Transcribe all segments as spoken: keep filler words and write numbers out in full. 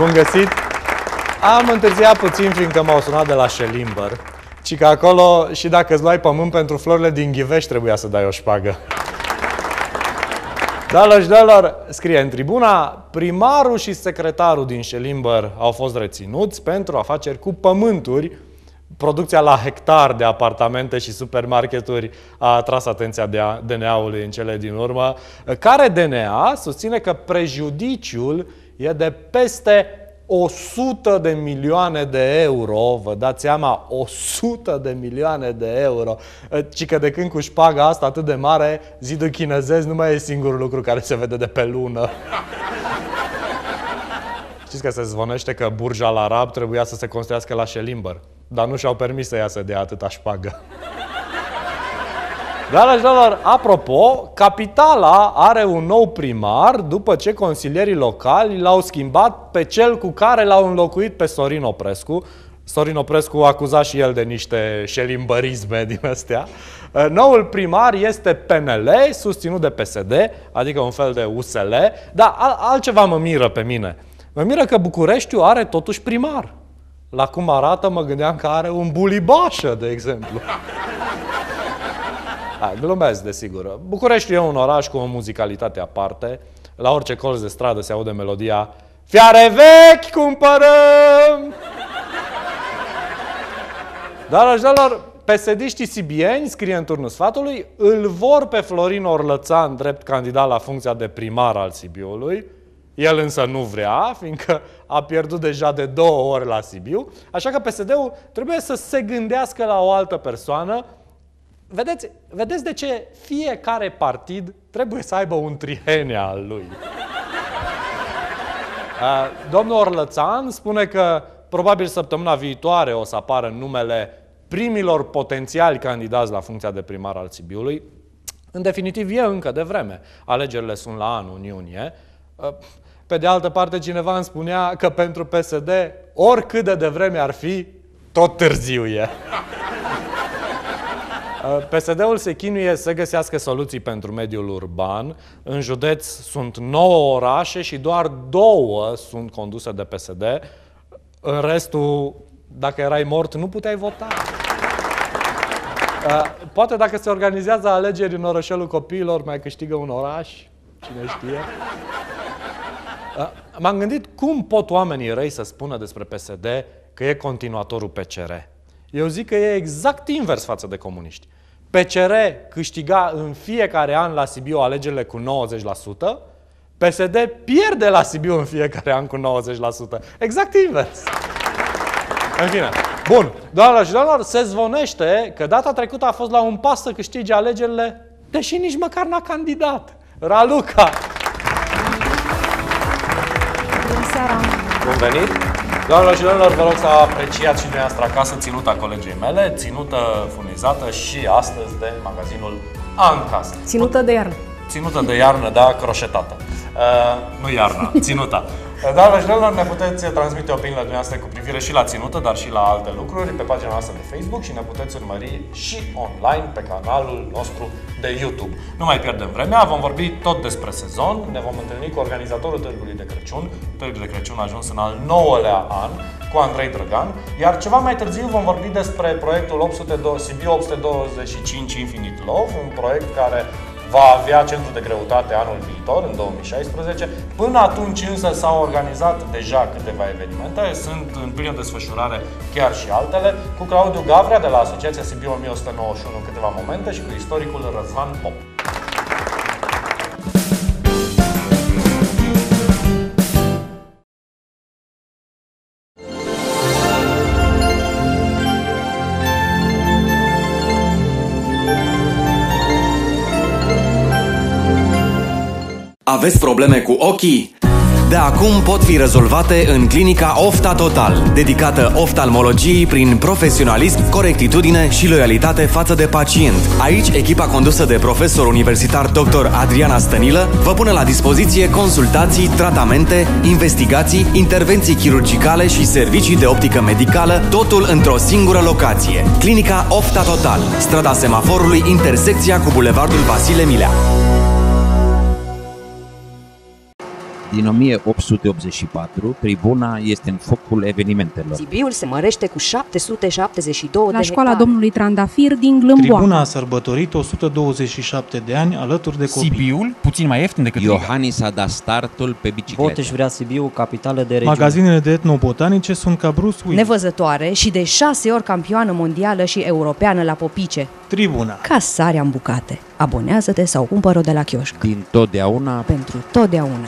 Bun găsit! Am întârziat puțin fiindcă m-au sunat de la Șelimber. Ci că acolo, și dacă îți luai pământ pentru florile din Ghivești, trebuia să dai o șpagă. Doamnelor și domnilor, scrie în tribuna, primarul și secretarul din Șelimber au fost reținuți pentru afaceri cu pământuri. Producția la hectar de apartamente și supermarketuri a atras atenția D N A-ului în cele din urmă, care D N A susține că prejudiciul e de peste o sută de milioane de euro. Vă dați seama, o sută de milioane de euro. Ci că de când cu șpaga asta atât de mare, zidul chinezesc nu mai e singurul lucru care se vede de pe lună. Știți că se zvonește că Burj Al Arab trebuia să se construiască la Șelimber, dar nu și-au permis să iasă de atâta șpagă. Doamnelor și domnilor, apropo, Capitala are un nou primar după ce consilierii locali l-au schimbat pe cel cu care l-au înlocuit pe Sorin Oprescu. Sorin Oprescu a acuzat și el de niște șelimbărisme din astea. Noul primar este P N L, susținut de P S D, adică un fel de U S L, dar altceva mă miră pe mine. Mă miră că Bucureștiul are totuși primar. La cum arată, mă gândeam că are un Bulibașă, de exemplu. A, glumesc, desigur. Bucureștiul e un oraș cu o muzicalitate aparte. La orice colț de stradă se aude melodia Fiare vechi cumpărăm! Doamnelor și domnilor, P S D-știi sibieni, scrie în Turnul Sfatului, îl vor pe Florin Orlățan drept candidat la funcția de primar al Sibiului. El însă nu vrea, fiindcă a pierdut deja de două ori la Sibiu, așa că P S D-ul trebuie să se gândească la o altă persoană. Vedeți, vedeți de ce fiecare partid trebuie să aibă un trihene al lui. Domnul Orlățan spune că probabil săptămâna viitoare o să apară numele primilor potențiali candidați la funcția de primar al Sibiului. În definitiv, e încă de vreme. Alegerile sunt la anul, în iunie. Pe de altă parte, cineva îmi spunea că pentru P S D, oricât de devreme ar fi, tot târziu e. P S D-ul se chinuie să găsească soluții pentru mediul urban. În județ sunt nouă orașe și doar două sunt conduse de P S D. În restul, dacă erai mort, nu puteai vota. Poate dacă se organizează alegeri în orășelul copiilor, mai câștigă un oraș. Cine știe? M-am gândit cum pot oamenii răi să spună despre P S D că e continuatorul P C R. Eu zic că e exact invers față de comuniști. P C R câștiga în fiecare an la Sibiu alegerile cu nouăzeci la sută, P S D pierde la Sibiu în fiecare an cu nouăzeci la sută. Exact invers. În fine. Bun. Doamnelor și domnilor, se zvonește că data trecută a fost la un pas să câștige alegerile, deși nici măcar n-a candidat. Raluca! Bună seara! Bun venit! Doamnelor și domnilor, vă rog să apreciați și dumneavoastră acasă ținuta colegii mele, ținută furnizată și astăzi de magazinul Ancas. Ținută de iarnă. Ținută de iarnă, da, croșetată. Uh, nu iarna, ținuta. Doamnelor și domnilor, ne puteți transmite opiniile dumneavoastră cu privire și la ținută, dar și la alte lucruri pe pagina noastră de Facebook și ne puteți urmări și online pe canalul nostru de YouTube. Nu mai pierdem vremea, vom vorbi tot despre sezon, ne vom întâlni cu organizatorul Târgului de Crăciun. Târgul de Crăciun a ajuns în al nouălea an, cu Andrei Drăgan, iar ceva mai târziu vom vorbi despre proiectul Sibiu opt sute douăzeci și cinci Infinite Love, un proiect care va avea centru de greutate anul viitor, în două mii șaisprezece. Până atunci însă s-au organizat deja câteva evenimente, sunt în plină desfășurare chiar și altele, cu Claudiu Gavrea de la Asociația Sibiu o mie o sută nouăzeci și unu în câteva momente și cu istoricul Răzvan Pop. Aveți probleme cu ochii? De acum pot fi rezolvate în clinica Ofta Total, dedicată oftalmologiei prin profesionalism, corectitudine și loialitate față de pacient. Aici, echipa condusă de profesor universitar doctor Adriana Stănilă vă pune la dispoziție consultații, tratamente, investigații, intervenții chirurgicale și servicii de optică medicală, totul într-o singură locație. Clinica Ofta Total, strada Semaforului, intersecția cu bulevardul Vasile Milea. Din o mie opt sute optzeci și patru, tribuna este în focul evenimentelor. Sibiul se mărește cu șapte sute șaptezeci și două La de școala hectare. domnului Trandafir din Glâmboa. Tribuna a sărbătorit o sută douăzeci și șapte de ani alături de copii. Sibiul, puțin mai ieftin decât Riga. Iohannis a dat startul pe bicicletă. Boteș vrea Sibiu, capitală de regiune. Magazinele de etnobotanice sunt ca Bruce Willis. Nevăzătoare și de șase ori campioană mondială și europeană la popice. Tribuna. Ca sarea în bucate. Abonează-te sau cumpără de la chioșc. Din totdeauna Pentru totdeauna.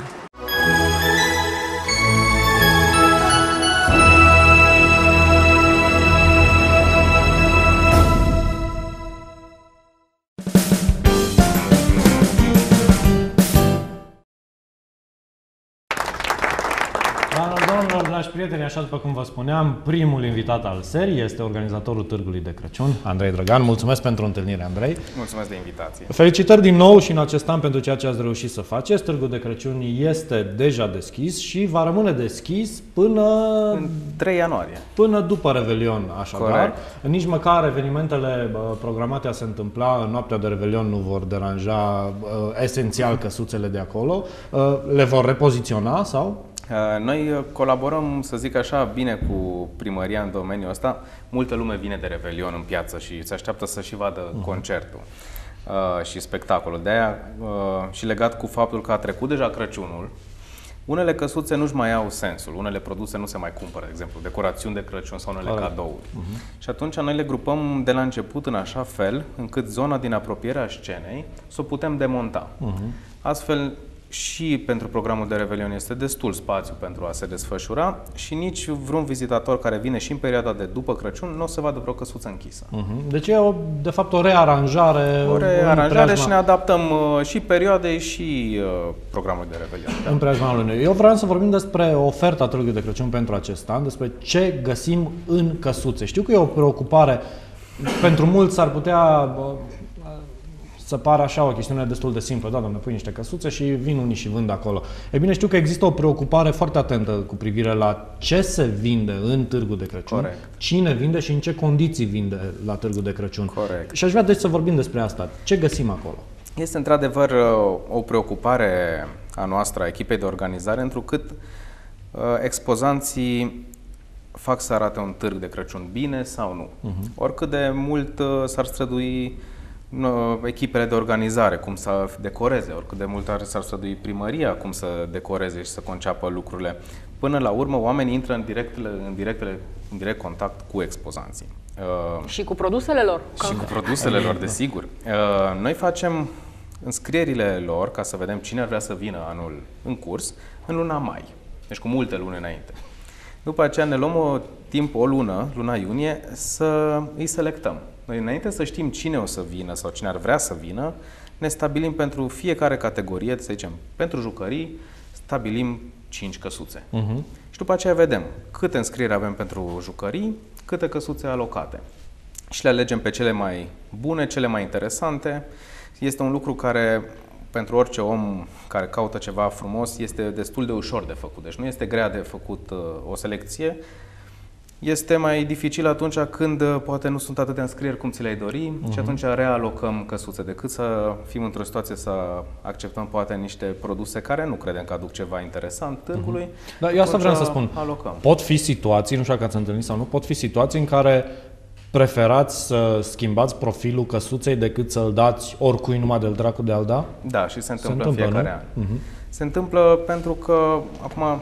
Doamnelor, dragi prieteni, așa după cum vă spuneam, primul invitat al serii este organizatorul Târgului de Crăciun, Andrei Drăgan. Mulțumesc pentru întâlnire, Andrei. Mulțumesc de invitație. Felicitări din nou și în acest an pentru ceea ce ați reușit să faceți. Târgul de Crăciun este deja deschis și va rămâne deschis până... În trei ianuarie. Până după Revelion, așadar. Corect. Nici măcar evenimentele programate a se întâmpla în noaptea de Revelion nu vor deranja uh, esențial căsuțele de acolo. Uh, le vor repoziționa sau... Noi colaborăm, să zic așa, bine cu primăria în domeniul ăsta. Multă lume vine de Revelion în piață și se așteaptă să și vadă uh-huh. concertul uh, și spectacolul. De-aia uh, și legat cu faptul că a trecut deja Crăciunul, unele căsuțe nu-și mai au sensul, unele produse nu se mai cumpără, de exemplu, decorațiuni de Crăciun sau unele Corect. cadouri. Uh-huh. Și atunci noi le grupăm de la început în așa fel încât zona din apropierea scenei să o putem demonta. Uh-huh. Astfel, și pentru programul de Revelion este destul spațiu pentru a se desfășura și nici vreun vizitator care vine și în perioada de după Crăciun nu o să vadă vreo căsuță închisă. Uh-huh. Deci e, o, de fapt, o rearanjare. O rearanjare și ne adaptăm uh, și perioadei și uh, programul de Revelion. Da. În preajma anului. Eu vreau să vorbim despre oferta Târgului de Crăciun pentru acest an, despre ce găsim în căsuțe. Știu că e o preocupare, pentru mulți s-ar putea... Uh, să pară așa o chestiune destul de simplă. Da, doamne, pui niște căsuțe și vin unii și vând acolo. E bine, știu că există o preocupare foarte atentă cu privire la ce se vinde în Târgul de Crăciun, Corect. cine vinde și în ce condiții vinde la Târgul de Crăciun. Corect. Și aș vrea deci să vorbim despre asta. Ce găsim acolo? Este într-adevăr o preocupare a noastră, a echipei de organizare, întrucât uh, expozanții fac să arate un târg de Crăciun bine sau nu. Uh-huh. Oricât de mult uh, s-ar strădui echipele de organizare, cum să decoreze, oricât de mult s-ar strădui primăria, cum să decoreze și să conceapă lucrurile. Până la urmă, oamenii intră în, directele, în, directele, în direct contact cu expozanții. Uh, și cu produsele lor. Și cu produsele lor, desigur. Uh, noi facem înscrierile lor, ca să vedem cine ar vrea să vină anul în curs, în luna mai. Deci cu multe luni înainte. După aceea ne luăm o timp, o lună, luna iunie, să îi selectăm. Noi, înainte să știm cine o să vină sau cine ar vrea să vină, ne stabilim pentru fiecare categorie, să zicem, pentru jucării, stabilim cinci căsuțe. Uh-huh. Și după aceea vedem câte înscrieri avem pentru jucării, câte căsuțe alocate. Și le alegem pe cele mai bune, cele mai interesante. Este un lucru care, pentru orice om care caută ceva frumos, este destul de ușor de făcut. Deci nu este grea de făcut uh, o selecție. Este mai dificil atunci când poate nu sunt atât de înscrieri cum ți le-ai dori uh-huh. și atunci realocăm căsuțe, decât să fim într-o situație să acceptăm poate niște produse care nu credem că aduc ceva interesant târgului. Uh-huh. Dar eu asta vreau să spun. Alocăm. Pot fi situații, nu știu dacă ați întâlnit sau nu, pot fi situații în care preferați să schimbați profilul căsuței decât să-l dați oricui numai de-l dracu de-al da? Da, și se întâmplă, se întâmplă în fiecare nu? an. Uh-huh. Se întâmplă pentru că acum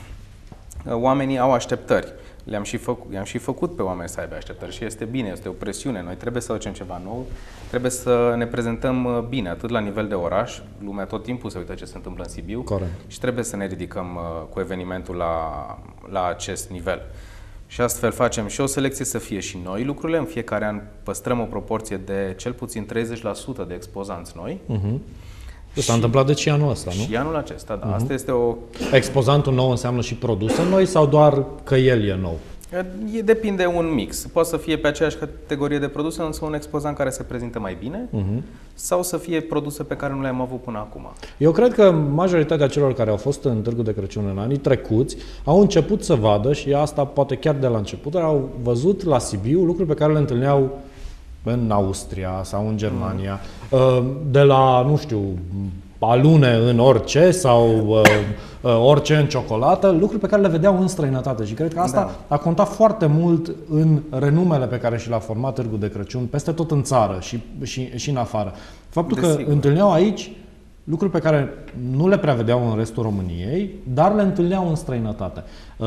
oamenii au așteptări. Le-am și, făcut, le-am și făcut pe oameni să aibă așteptări și este bine, este o presiune. Noi trebuie să facem ceva nou, trebuie să ne prezentăm bine, atât la nivel de oraș, lumea tot timpul se uită ce se întâmplă în Sibiu. Corect. Și trebuie să ne ridicăm cu evenimentul la, la acest nivel. Și astfel facem și o selecție să fie și noi lucrurile. În fiecare an păstrăm o proporție de cel puțin treizeci la sută de expozanți noi. Uh-huh. S-a întâmplat deci și anul ăsta, nu? Și anul acesta, da. Uh-huh. Asta este o... Expozantul nou înseamnă și produse noi sau doar că el e nou? E, depinde un mix. Poate să fie pe aceeași categorie de produse, însă un expozant care se prezintă mai bine uh-huh. sau să fie produse pe care nu le-am avut până acum. Eu cred că majoritatea celor care au fost în Târgul de Crăciun în anii trecuți au început să vadă, și asta poate chiar de la început, dar au văzut la Sibiu lucruri pe care le întâlneau în Austria sau în Germania, de la, nu știu, alune în orice sau orice în ciocolată, lucruri pe care le vedeau în străinătate și cred că asta da. a contat foarte mult în renumele pe care și l-a format Târgul de Crăciun peste tot în țară și, și, și în afară. Faptul că Desigur. întâlneau aici lucruri pe care nu le prea vedeau în restul României, dar le întâlneau în străinătate.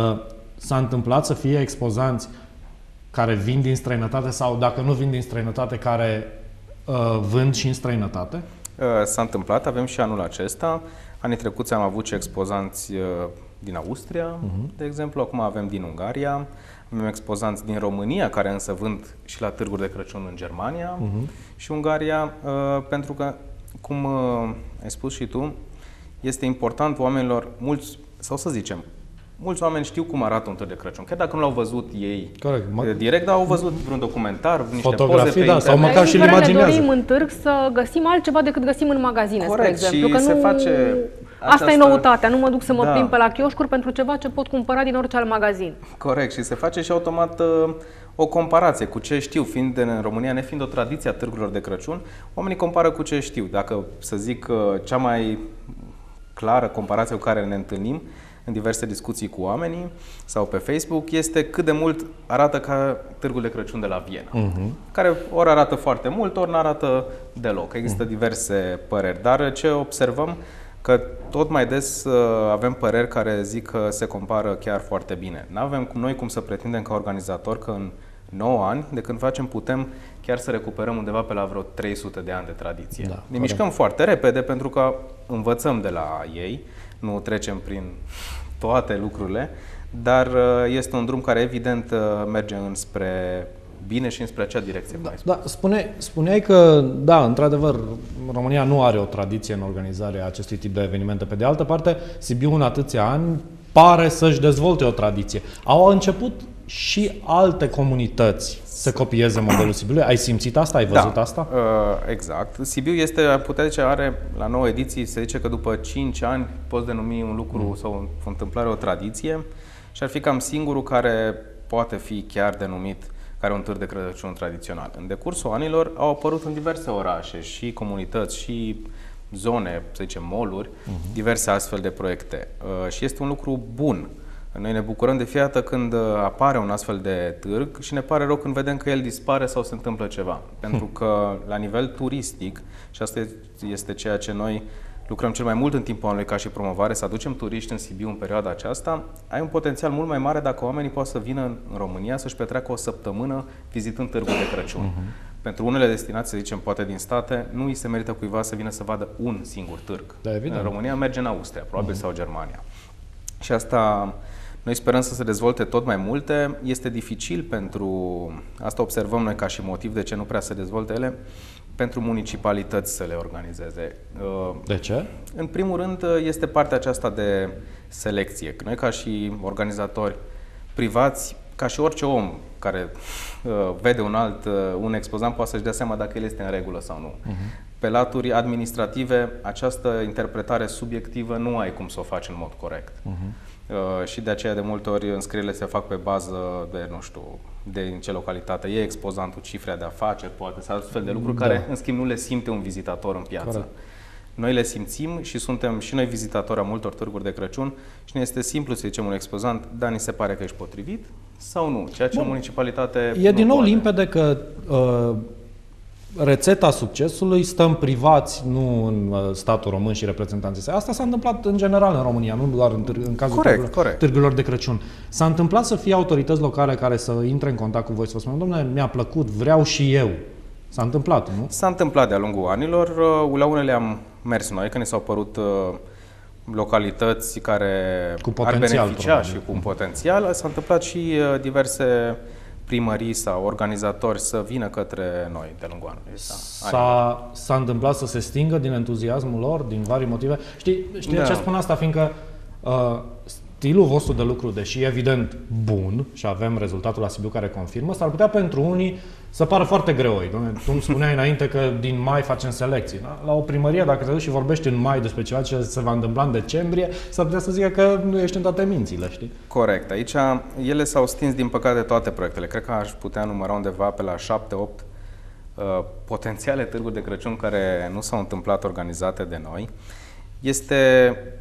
S-a întâmplat să fie expozanți care vin din străinătate sau, dacă nu vin din străinătate, care uh, vând și în străinătate? S-a întâmplat, avem și anul acesta. Anii trecuți am avut și expozanți uh, din Austria, uh-huh. de exemplu, acum avem din Ungaria, avem expozanți din România, care însă vând și la târguri de Crăciun în Germania uh-huh. și Ungaria, uh, pentru că, cum uh, ai spus și tu, este important oamenilor, mulți, sau să zicem, mulți oameni știu cum arată un târg de Crăciun, chiar dacă nu l-au văzut ei Corect. direct, dar au văzut vreun documentar, niște fotografii, poze pe da, sau măcar și-l imaginează. Ne dorim în târg să găsim altceva decât găsim în magazine, Corect. spre exemplu. Și că se nu... face Asta această... e noutatea, nu mă duc să mă da. plimb pe la chioșcuri pentru ceva ce pot cumpăra din orice alt magazin. Corect. Și se face și automat uh, o comparație cu ce știu, fiind în România, nefiind o tradiție a târgurilor de Crăciun, oamenii compară cu ce știu. Dacă, să zic, uh, cea mai clară comparație cu care ne întâlnim în diverse discuții cu oamenii sau pe Facebook este cât de mult arată ca Târgul de Crăciun de la Viena, uh-huh. care ori arată foarte mult, ori nu arată deloc. Există uh-huh. diverse păreri, dar ce observăm că tot mai des uh, avem păreri care zic că se compară chiar foarte bine. Nu avem cum noi cum să pretindem ca organizator că în nouă ani, de când facem, putem chiar să recuperăm undeva pe la vreo trei sute de ani de tradiție. Da, ne mișcăm foarte repede pentru că învățăm de la ei, nu trecem prin toate lucrurile, dar este un drum care evident merge înspre bine și înspre acea direcție. Da, da, spune, spuneai că, da, într-adevăr, România nu are o tradiție în organizarea acestui tip de evenimente. Pe de altă parte, Sibiu în atâția ani pare să-și dezvolte o tradiție. Au început și alte comunități să copieze modelul Sibiului. Ai simțit asta? Ai văzut da, asta? Uh, exact. Sibiu este, putea zice, are la nouă ediții, se zice că după cinci ani poți denumi un lucru mm. sau o întâmplare, o tradiție și ar fi cam singurul care poate fi chiar denumit care un târg de Crăciun tradițional. În decursul anilor au apărut în diverse orașe și comunități și zone, să zicem mall-uri, mm-hmm. diverse astfel de proiecte. Uh, și este un lucru bun. Noi ne bucurăm de fiecare dată când apare un astfel de târg și ne pare rău când vedem că el dispare sau se întâmplă ceva. Pentru că la nivel turistic, și asta este ceea ce noi lucrăm cel mai mult în timpul anului ca și promovare, să aducem turiști în Sibiu în perioada aceasta, ai un potențial mult mai mare dacă oamenii pot să vină în România să-și petreacă o săptămână vizitând târgul de Crăciun. Uh-huh. Pentru unele destinații, să zicem, poate din state, nu îi se merită cuiva să vină să vadă un singur târg. Da, în România merge în Austria, probabil, uh-huh. sau Germania. Și asta... Noi sperăm să se dezvolte tot mai multe. Este dificil pentru, asta observăm noi ca și motiv de ce nu prea se dezvolte ele, pentru municipalități să le organizeze. De ce? În primul rând este partea aceasta de selecție. Noi ca și organizatori privați, ca și orice om care vede un alt, un expozant, poate să-și dea seama dacă el este în regulă sau nu. Uh-huh. Pe laturi administrative, această interpretare subiectivă nu ai cum să o faci în mod corect. Uh-huh. Uh, și de aceea de multe ori înscrierile se fac pe bază de, nu știu, de în ce localitate e expozantul, cifre de afaceri, poate, sau astfel de lucruri da. care, în schimb, nu le simte un vizitator în piață. Corect. Noi le simțim și suntem și noi vizitatori a multor târguri de Crăciun și ne este simplu să zicem un expozant, da, ni se pare că ești potrivit sau nu, ceea ce Bun. o municipalitate E din nou poate. limpede că uh, rețeta succesului stă în privați, nu în statul român și reprezentanții săi. Asta s-a întâmplat în general în România, nu doar în, în cazul corect, târgurilor, corect. târgurilor de Crăciun. S-a întâmplat să fie autorități locale care să intre în contact cu voi, să vă spună, domnule, mi-a plăcut, vreau și eu. S-a întâmplat, nu? S-a întâmplat de-a lungul anilor. La unele am mers noi, când ne s-au părut localități care cu ar beneficia probabil. și cu un potențial. S-a întâmplat și diverse primării sau organizatori să vină către noi de lungul anului. S-a, s-a întâmplat să se stingă din entuziasmul lor, din vari motive. Știi, știi da. ce spun asta? Fiindcă uh, stilul vostru de lucru, deși evident bun, și avem rezultatul la Sibiu care confirmă, s-ar putea pentru unii să pară foarte greoi. Tu îmi spuneai înainte că din mai facem selecții. Da? La o primărie, dacă te duci și vorbești în mai despre ceva ce se va întâmpla în decembrie, s-ar putea să zică că nu ești în toate mințile, știi? Corect. Aici ele s-au stins, din păcate, toate proiectele. Cred că aș putea număra undeva pe la șapte opt uh, potențiale târguri de Crăciun care nu s-au întâmplat organizate de noi. Este...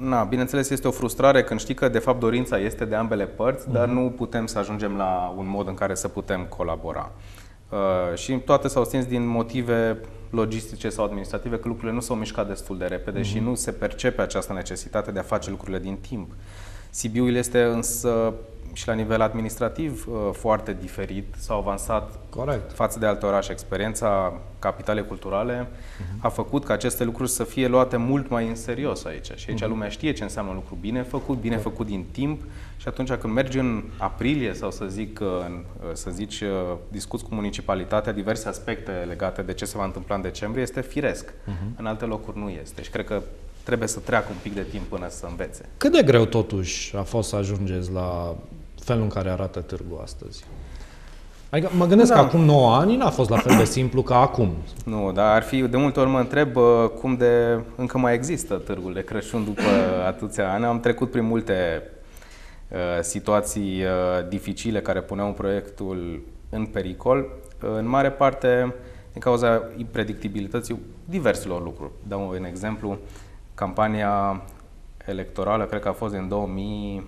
Na, bineînțeles, este o frustrare când știi că, de fapt, dorința este de ambele părți, dar nu putem să ajungem la un mod în care să putem colabora. Uh, și toate s-au stins din motive logistice sau administrative, că lucrurile nu s-au mișcat destul de repede uh-huh. și nu se percepe această necesitate de a face lucrurile din timp. Sibiul este însă și la nivel administrativ foarte diferit, s-au avansat Corect. față de alte orașe. Experiența capitalei culturale uh-huh. a făcut ca aceste lucruri să fie luate mult mai în serios aici. Și aici uh-huh. lumea știe ce înseamnă un lucru bine făcut, bine uh-huh. făcut din timp, și atunci când mergi în aprilie sau să zic, să zici, discuți cu municipalitatea diverse aspecte legate de ce se va întâmpla în decembrie, este firesc. Uh-huh. În alte locuri nu este. Și cred că trebuie să treacă un pic de timp până să învețe. Cât de greu totuși a fost să ajungeți la felul în care arată târgul astăzi? Adică mă gândesc da. că acum nouă ani n-a fost la fel de simplu ca acum. Nu, dar ar fi, de multe ori mă întreb cum de încă mai există târgul de Crăciun după atâția ani. Am trecut prin multe uh, situații uh, dificile care puneau proiectul în pericol, uh, în mare parte din cauza impredictibilității diverselor lucruri. Dau un exemplu, campania electorală, cred că a fost în două mii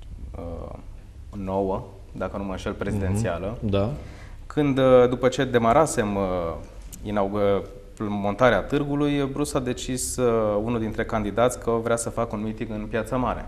nouă, dacă nu mă înșel, prezidențială. Mm-hmm. Da. Când, după ce demarasem inaugurarea, montarea târgului, Brus a decis, unul dintre candidați, că vrea să facă un meeting în Piața Mare.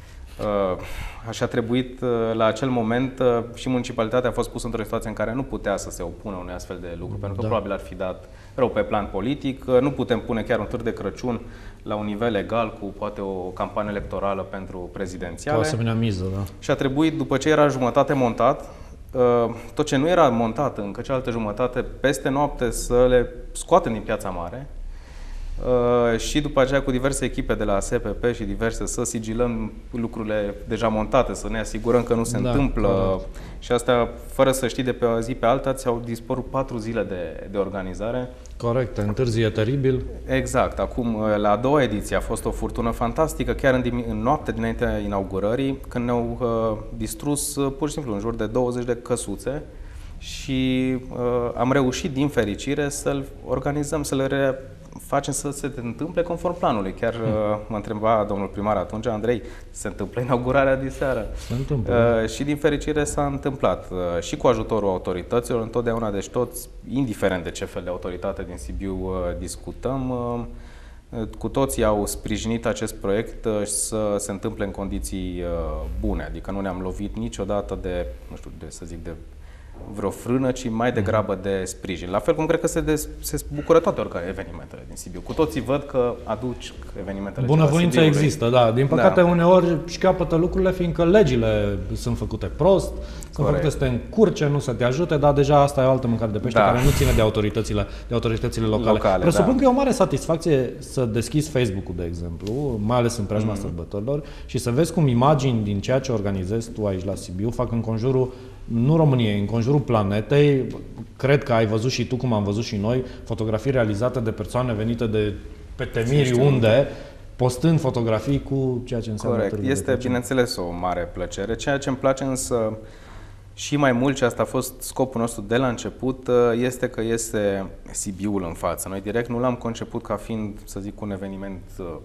Așa a trebuit, la acel moment, și municipalitatea a fost pusă într-o situație în care nu putea să se opună unui astfel de lucru, pentru că da. probabil ar fi dat rău pe plan politic. Nu putem pune chiar un târg de Crăciun la un nivel egal cu poate o campanie electorală pentru prezidențiale. O asemenea miză, da. Și a trebuit, după ce era jumătate montat, tot ce nu era montat încă, cealaltă jumătate, peste noapte să le scoatem din Piața Mare. Uh, și după aceea cu diverse echipe de la S P P și diverse să sigilăm lucrurile deja montate, să ne asigurăm că nu se da, întâmplă. Corect. Și asta, fără să știi, de pe o zi pe alta, ți-au dispărut patru zile de, de organizare. Corect, întârzie teribil. Exact. Acum, la a doua ediție a fost o furtună fantastică, chiar în, în noapte dinaintea inaugurării, când ne-au uh, distrus uh, pur și simplu în jur de douăzeci de căsuțe și uh, am reușit, din fericire, să-l organizăm, să le re facem să se întâmple conform planului. Chiar hmm. mă întreba domnul primar atunci, Andrei, se întâmplă inaugurarea diseară. Se întâmplă. Uh, și din fericire s-a întâmplat. Uh, și cu ajutorul autorităților, întotdeauna, deci toți, indiferent de ce fel de autoritate din Sibiu uh, discutăm, uh, cu toții au sprijinit acest proiect uh, să se întâmple în condiții uh, bune. Adică nu ne-am lovit niciodată de, nu știu, de, să zic, de vreo frână, ci mai degrabă de sprijin. La fel cum cred că se, de, se bucură toate evenimentele din Sibiu. Cu toții văd că aduci evenimentele. Bunăvoința există, da. Din păcate, da. uneori șchiopătă lucrurile, fiindcă legile sunt făcute prost, sunt făcute să te încurce, nu să te ajute, dar deja asta e o altă mâncare de pește da. care nu ține de autoritățile, de autoritățile locale. locale Presupun da. că e o mare satisfacție să deschizi Facebook-ul, de exemplu, mai ales în preajma mm. sărbătorilor, și să vezi cum imagini din ceea ce organizezi tu aici la Sibiu fac în conjurul, nu României, în conjurul planetei. Cred că ai văzut și tu, cum am văzut și noi, fotografii realizate de persoane venite de pe temiri unde, postând fotografii cu ceea ce înseamnă. Corect. Este, bineînțeles, o mare plăcere. Ceea ce îmi place însă și mai mult, și asta a fost scopul nostru de la început, este că este Sibiul în față. Noi direct nu l-am conceput ca fiind, să zic, un eveniment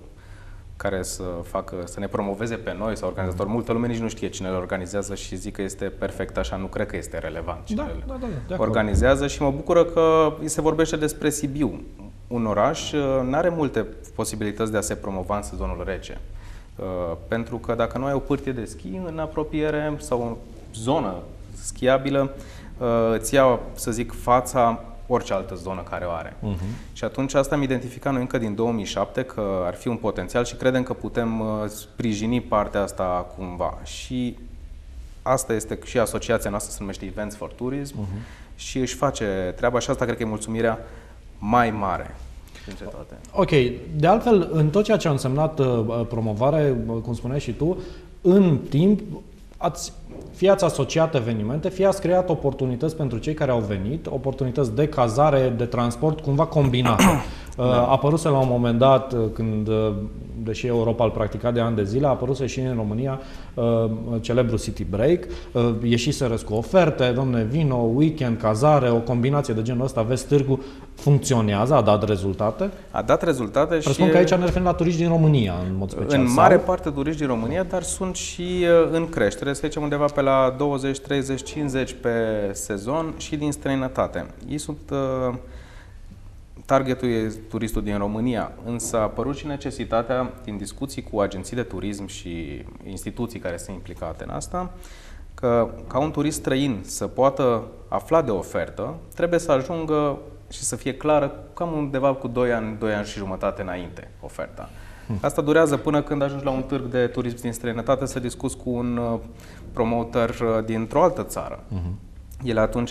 care să facă, să ne promoveze pe noi sau organizator. Multă lume nici nu știe cine le organizează și zic că este perfect așa, nu cred că este relevant cine da, le da, da, da, organizează și mă bucură că se vorbește despre Sibiu. Un oraș nu are multe posibilități de a se promova în sezonul rece. Pentru că dacă nu ai o pârtie de schi în apropiere sau o zonă schiabilă, îți ia, să zic, fața orice altă zonă care o are. Uh-huh. Și atunci asta am identificat noi încă din două mii șapte, că ar fi un potențial și credem că putem uh, sprijini partea asta cumva. Și asta este și asociația noastră, se numește Events for Tourism, uh-huh. și își face treaba și asta cred că e mulțumirea mai mare dintre toate. Ok. De altfel, în tot ceea ce a însemnat uh, promovare, cum spuneai și tu, în timp ați fie ați asociat evenimente, fie ați creat oportunități pentru cei care au venit, oportunități de cazare, de transport, cumva combinate. Da. Apăruse la un moment dat, când, deși Europa îl practica de ani de zile, a apăruse și în România celebrul City Break. Ieșiseră cu oferte, domne, vino, weekend, cazare, o combinație de genul ăsta. Vezi, târgul funcționează, a dat rezultate? A dat rezultate. Presupun și că aici ne referim la turiști din România, în mod special. În mare parte turiști din România, dar sunt și în creștere, să zicem undeva pe la douăzeci, treizeci, cincizeci pe sezon și din străinătate. Ei sunt... Targetul e turistul din România, însă a apărut și necesitatea, din discuții cu agenții de turism și instituții care sunt implicate în asta, că ca un turist străin să poată afla de ofertă, trebuie să ajungă și să fie clară cam undeva cu doi ani, doi ani și jumătate înainte oferta. Asta durează până când ajungi la un târg de turism din străinătate să discuți cu un promoter dintr-o altă țară. Ele atunci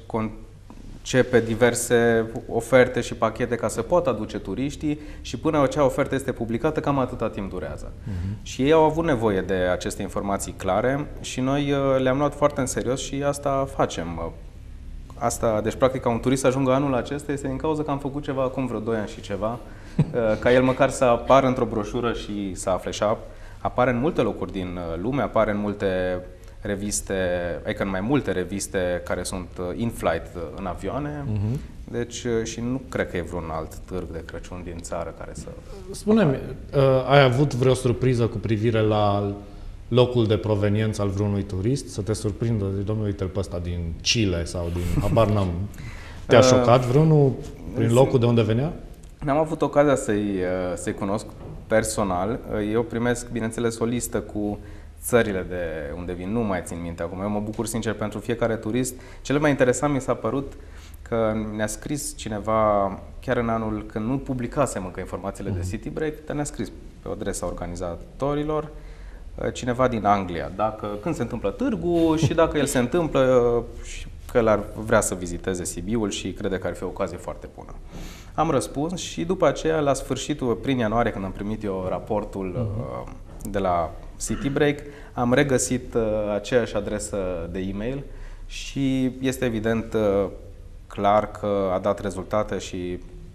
începe diverse oferte și pachete ca să poată aduce turiștii și până acea ofertă este publicată, cam atâta timp durează. Uh-huh. Și ei au avut nevoie de aceste informații clare și noi le-am luat foarte în serios și asta facem. Asta, deci, practic, ca un turist să ajungă anul acesta este din cauza că am făcut ceva acum vreo doi ani și ceva, ca el măcar să apară într-o broșură și să afle. Și apare în multe locuri din lume, apare în multe reviste, adică în mai multe reviste care sunt in-flight în avioane, uh-huh. Deci și nu cred că e vreun alt târg de Crăciun din țară care să... Spune-mi, ai avut vreo surpriză cu privire la locul de proveniență al vreunui turist? Să te surprindă, domnule, uite-l pe ăsta din Chile sau din habar n-am. Te-a șocat vreunul prin locul de unde venea? N-am avut ocazia să-i, să-i cunosc personal. Eu primesc, bineînțeles, o listă cu țările de unde vin, nu mai țin minte acum. Eu mă bucur sincer pentru fiecare turist. Cel mai interesant mi s-a părut că ne-a scris cineva, chiar în anul când nu publicasem încă informațiile de City Break, dar ne-a scris pe adresa organizatorilor cineva din Anglia, dacă, când se întâmplă târgul și dacă el se întâmplă și că el ar vrea să viziteze Sibiul și crede că ar fi o ocazie foarte bună. Am răspuns și după aceea, la sfârșitul, prin ianuarie, când am primit eu raportul uh-huh. de la City Break, am regăsit uh, aceeași adresă de e-mail și este evident uh, clar că a dat rezultate și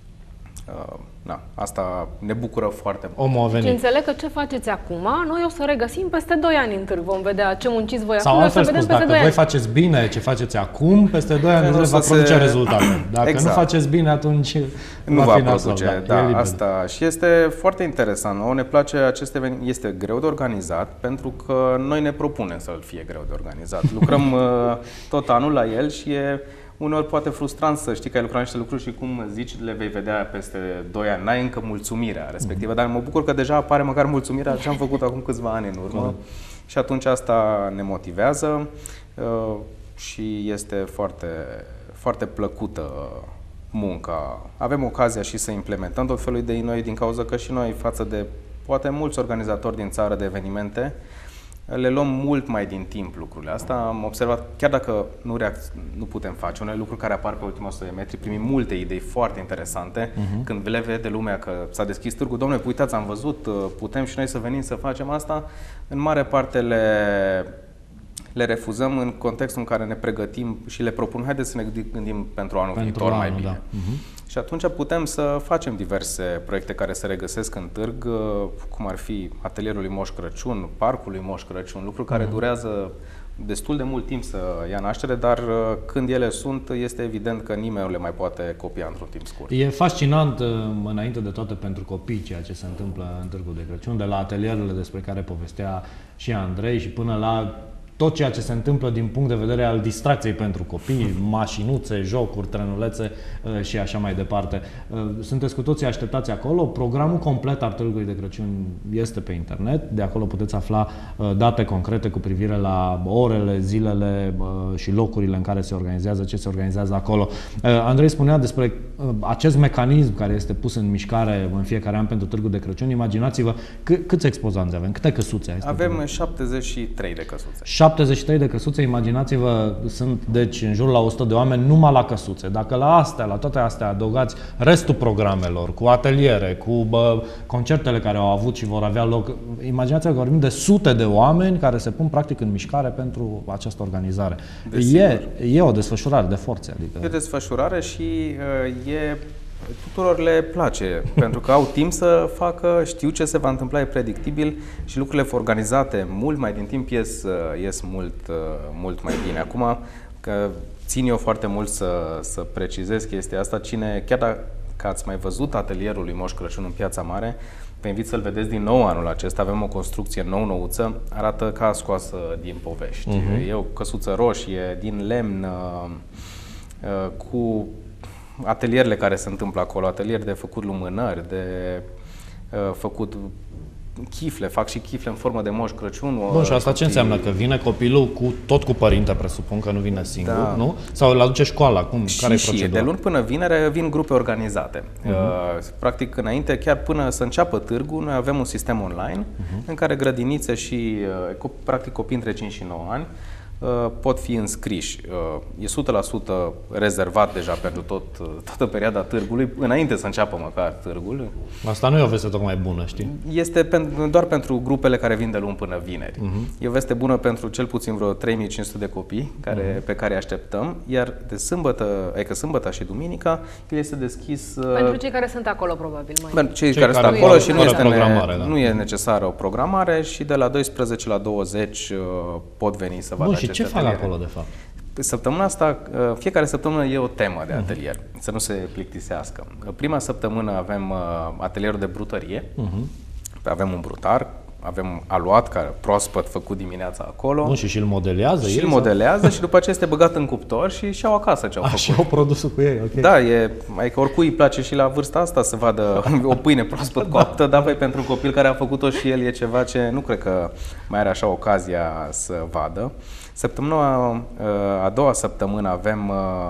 uh, na, asta ne bucură foarte mult. Omul a venit. Și înțeleg că ce faceți acum, noi o să regăsim peste doi ani în târg. Vom vedea ce munciți voi sau acum, o altfel să vedem spus, peste dacă doi voi ani. faceți bine ce faceți acum, peste doi ani nu va se... produce rezultate. Dacă exact. nu faceți bine, atunci nu va, va fi produce. nasol, da, da, asta. Și este foarte interesant. O, ne place acest eveniment. Este greu de organizat pentru că noi ne propunem să-l fie greu de organizat. Lucrăm uh, tot anul la el și e uneori poate frustrant să știi că ai lucrat niște lucruri și cum zici le vei vedea peste doi ani. N-ai încă mulțumirea respectivă, mm-hmm. dar mă bucur că deja apare măcar mulțumirea ce am făcut acum câțiva ani în urmă. Mm-hmm. Și atunci asta ne motivează uh, și este foarte, foarte plăcută munca. Avem ocazia și să implementăm tot felul de idei noi din cauza că și noi, față de poate mulți organizatori din țară de evenimente, le luăm mult mai din timp lucrurile astea. Am observat, chiar dacă nu, nu putem face unele lucruri care apar pe ultima sută de metri, primim multe idei foarte interesante. Uh-huh. Când le vede lumea că s-a deschis târgul, domnule, uitați, am văzut, putem și noi să venim să facem asta. În mare parte le, le refuzăm în contextul în care ne pregătim și le propun, haideți să ne gândim pentru anul pentru viitor anul, mai bine. Da. Uh-huh. Și atunci putem să facem diverse proiecte care se regăsesc în târg, cum ar fi atelierul lui Moș Crăciun, parcul lui Moș Crăciun, lucruri care durează destul de mult timp să ia naștere, dar când ele sunt, este evident că nimeni nu le mai poate copia într-un timp scurt. E fascinant, înainte de toate, pentru copii ceea ce se întâmplă în Târgul de Crăciun, de la atelierele despre care povestea și Andrei și până la tot ceea ce se întâmplă din punct de vedere al distracției pentru copii, mașinuțe, jocuri, trenulețe și așa mai departe. Sunteți cu toții așteptați acolo. Programul complet al Târgului de Crăciun este pe internet. De acolo puteți afla date concrete cu privire la orele, zilele și locurile în care se organizează, ce se organizează acolo. Andrei spunea despre acest mecanism care este pus în mișcare în fiecare an pentru Târgul de Crăciun. Imaginați-vă câți expozanți avem, câte căsuțe? Avem șaptezeci și trei de căsuțe. șaptezeci și trei de căsuțe, imaginați-vă, sunt deci în jur la o sută de oameni numai la căsuțe. Dacă la astea, la toate astea adăugați restul programelor, cu ateliere, cu bă, concertele care au avut și vor avea loc, imaginați-vă că vorbim de sute de oameni care se pun practic în mișcare pentru această organizare. E, e o desfășurare de forțe. Adică... E o desfășurare și uh, e Tuturor le place, pentru că au timp să facă, știu ce se va întâmpla, e predictibil și lucrurile organizate mult mai din timp ies, ies mult, mult mai bine. Acum, că țin eu foarte mult să, să precizez chestia asta, cine, chiar dacă ați mai văzut atelierul lui Moș Crăciun în Piața Mare, vă invit să-l vedeți din nou anul acesta. Avem o construcție nou-nouță, arată ca scoasă din povești. Uh-huh. E o căsuță roșie, din lemn, cu atelierele care se întâmplă acolo, atelier de făcut lumânări, de făcut chifle, fac și chifle în formă de Moș Crăciun. Bun, și asta ce înseamnă? Că vine copilul cu, tot cu părinte, presupun că nu vine singur, da. Nu? Sau îl aduce școala? Cum? Și, care e și procedura? de luni până vineri vin grupe organizate. Uh-huh. Practic, înainte, chiar până să înceapă târgul, noi avem un sistem online uh-huh. în care grădinițe și, practic, copii între cinci și nouă ani pot fi înscriși. E o sută la sută rezervat deja pentru tot, toată perioada târgului, înainte să înceapă măcar târgul. Asta nu e o veste tocmai bună, știi? Este pen, doar pentru grupele care vin de luni până vineri. Uh-huh. E o veste bună pentru cel puțin vreo trei mii cinci sute de copii care, uh-huh. pe care îi așteptăm, iar de sâmbătă, adică sâmbătă și duminica, el este deschis... Pentru cei care sunt acolo, probabil. Mai pentru cei, cei care, care sunt acolo și nu, este ne, da. nu e necesară o programare și de la doisprezece la douăzeci pot veni să vadă. Și ce fac ateliere. Acolo, de fapt? Săptămâna asta, fiecare săptămână e o temă de atelier, uh-huh. să nu se plictisească. Prima săptămână avem atelierul de brutărie, uh-huh. avem un brutar, avem aluat, care proaspăt făcut dimineața acolo. Bun, și și-l modelează Și îl modelează și după aceea este băgat în cuptor și și-au acasă ce au A, făcut. Și au produsul cu ei, ok. Da, e, adică oricui îi place și la vârsta asta să vadă o pâine proaspăt coaptă, dar pentru un copil care a făcut-o și el e ceva ce nu cred că mai are așa ocazia să vadă. Săptămâna, a doua săptămână avem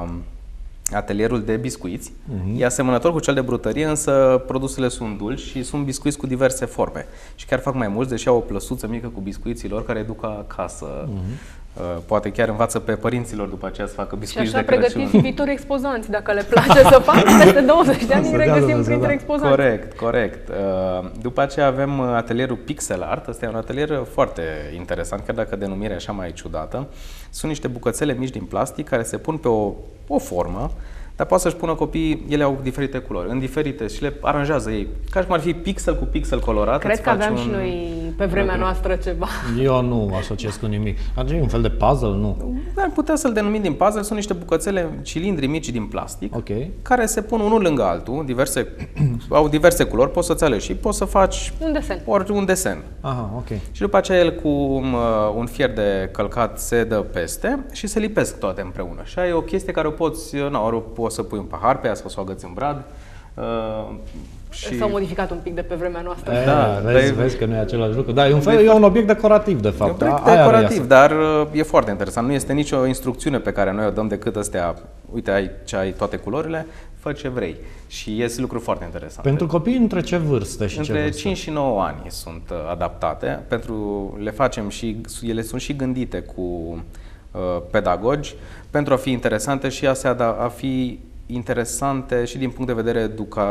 atelierul de biscuiți. Uh-huh. E asemănător cu cel de brutărie, însă produsele sunt dulci și sunt biscuiți cu diverse forme. Și chiar fac mai mulți, deși au o plăsuță mică cu biscuiții lor care duc acasă. Uh-huh. Poate chiar învață pe părinților după aceea să facă biscuiți de Crăciun. Și așa pregătiți viitori expozanți, dacă le place să facă, peste douăzeci de ani îi regăsim printre expozanți. Corect, corect. După aceea avem atelierul Pixel Art. Ăsta e un atelier foarte interesant, chiar dacă denumirea e așa mai ciudată. Sunt niște bucățele mici din plastic care se pun pe o, o formă, dar poate să-și pună copiii, ele au diferite culori, în diferite și le aranjează ei. Ca și cum ar fi pixel cu pixel colorat. Cred că aveam un... și noi pe vremea noastră ceva. Eu nu asociez cu nimic. Ar un fel de puzzle, nu? Ar putea să-l denumim din puzzle. Sunt niște bucățele, cilindri mici din plastic, okay. care se pun unul lângă altul, diverse, au diverse culori, poți să-ți alegi și poți să faci un desen. Ori un desen. Aha, okay. Și după aceea el cu um, un fier de călcat se dă peste și se lipesc toate împreună. Și ai o chestie care o poți, na, ori poți să pui un pahar pe ea sau să o agăți în brad. Uh, și... S-au modificat un pic de pe vremea noastră. E, da, vezi, de... vezi că nu e același lucru. Da, e un, fel, e un obiect decorativ, de fapt. E un obiect decorativ, dar e foarte interesant. Nu este nicio instrucțiune pe care noi o dăm decât astea. Uite, ai, ce ai toate culorile, fă ce vrei. Și ies lucruri foarte interesante. Pentru copii între ce vârste și între ce vârste? cinci și nouă ani sunt adaptate. Pentru, le facem și, ele sunt și gândite cu uh, pedagogi pentru a fi interesante și a, se ada, a fi interesante și din punct de vedere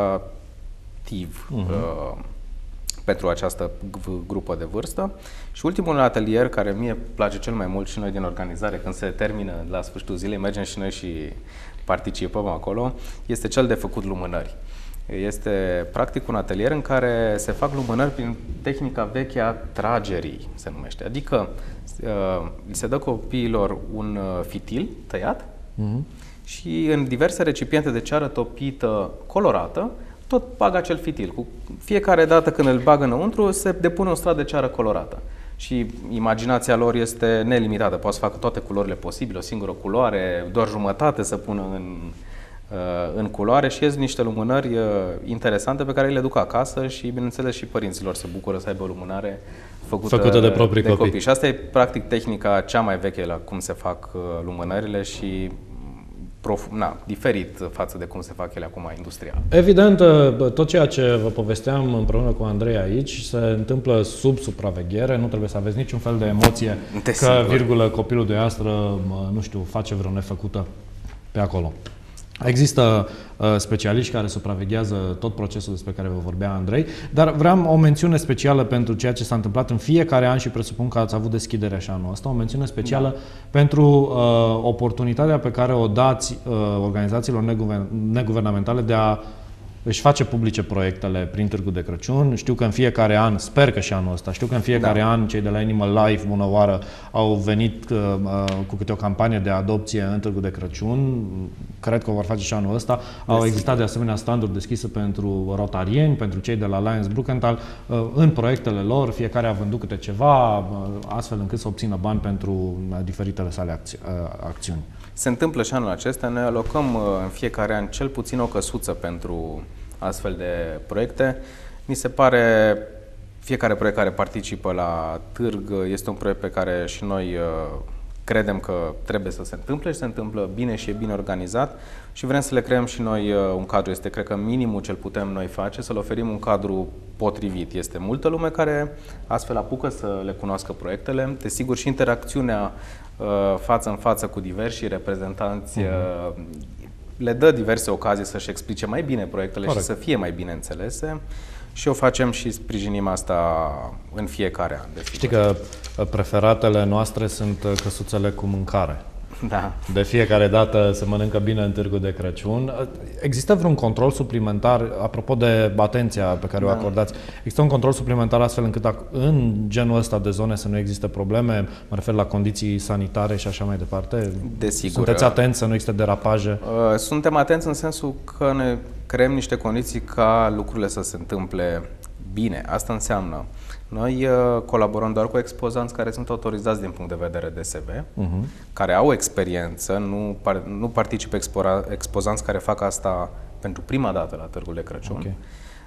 educativ uh-huh. uh, pentru această grupă de vârstă. Și ultimul atelier care mie place cel mai mult și noi din organizare, când se termină la sfârșitul zilei, mergem și noi și participăm acolo, este cel de făcut lumânări. Este practic un atelier în care se fac lumânări prin tehnica veche a tragerii, se numește. Adică uh, se dă copiilor un fitil tăiat uh-huh. și în diverse recipiente de ceară topită colorată, tot bagă acel fitil. Cu fiecare dată când îl bagă înăuntru, se depune un strat de ceară colorată. Și imaginația lor este nelimitată. Poate să facă toate culorile posibile, o singură culoare, doar jumătate să pună în, în culoare și ies niște lumânări interesante pe care le duc acasă și, bineînțeles, și părinților se bucură să aibă o lumânare făcută, făcută de proprii de copii. copii. Și asta e, practic, tehnica cea mai veche la cum se fac lumânările și Prof, na, diferit față de cum se fac ele acum industrial. Evident, tot ceea ce vă povesteam împreună cu Andrei aici se întâmplă sub supraveghere, nu trebuie să aveți niciun fel de emoție de că, sigur. virgulă, copilul dumneavoastră, nu știu, face vreo nefăcută pe acolo. Există uh, specialiști care supraveghează tot procesul despre care vă vorbea Andrei, dar vreau o mențiune specială pentru ceea ce s-a întâmplat în fiecare an și presupun că ați avut deschidere așa anul ăsta, o mențiune specială da. pentru uh, oportunitatea pe care o dați uh, organizațiilor neguver- neguvernamentale de a își face publice proiectele prin Târgu de Crăciun. Știu că în fiecare an, sper că și anul ăsta, știu că în fiecare da. an cei de la Animal Life, bună oară, au venit uh, cu câte o campanie de adopție în Târgu de Crăciun. Cred că o vor face și anul ăsta. Au Des existat de asemenea standuri deschise pentru rotarieni, pentru cei de la Lions Bruckenthal, uh, în proiectele lor, fiecare a vândut câte ceva, uh, astfel încât să obțină bani pentru uh, diferitele sale acți uh, acțiuni. Se întâmplă și anul acesta, noi alocăm uh, în fiecare an cel puțin o căsuță pentru astfel de proiecte. Mi se pare, fiecare proiect care participă la târg este un proiect pe care și noi uh, credem că trebuie să se întâmple și se întâmplă bine și e bine organizat și vrem să le creăm și noi uh, un cadru. Este, cred că, minimul ce putem noi face, să le oferim un cadru potrivit. Este multă lume care astfel apucă să le cunoască proiectele. Desigur, și interacțiunea uh, față în față cu diversi reprezentanți uh, le dă diverse ocazii să-și explice mai bine proiectele Corect. și să fie mai bine înțelese și o facem și sprijinim asta în fiecare an. Desigur. Știi că preferatele noastre sunt căsuțele cu mâncare. Da. De fiecare dată se mănâncă bine în Târgu de Crăciun. Există vreun control suplimentar, apropo de atenția pe care da. o acordați, există un control suplimentar astfel încât în genul ăsta de zone să nu existe probleme? Mă refer la condiții sanitare și așa mai departe. Desigur. Sunteți atenți să nu existe derapaje? Suntem atenți în sensul că ne creăm niște condiții ca lucrurile să se întâmple bine. Asta înseamnă noi uh, colaborăm doar cu expozanți care sunt autorizați din punct de vedere D S V, uh-huh. care au experiență, nu, par, nu participă expora, expozanți care fac asta pentru prima dată la Târgul de Crăciun. Okay.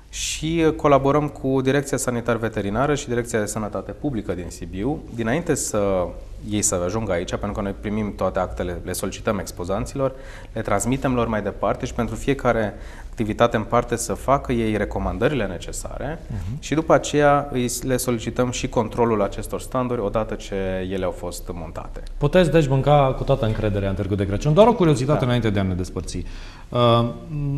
Și uh, colaborăm cu Direcția Sanitar-Veterinară și Direcția de Sănătate Publică din Sibiu, dinainte să ei să ajungă aici, pentru că noi primim toate actele, le solicităm expozanților, le transmitem lor mai departe și pentru fiecare activitate în parte să facă ei recomandările necesare uh-huh. și după aceea îi le solicităm și controlul acestor standuri odată ce ele au fost montate. Puteți deci mânca cu toată încrederea în Târgul de Crăciun. Doar o curiozitate da. înainte de a ne despărți. Uh,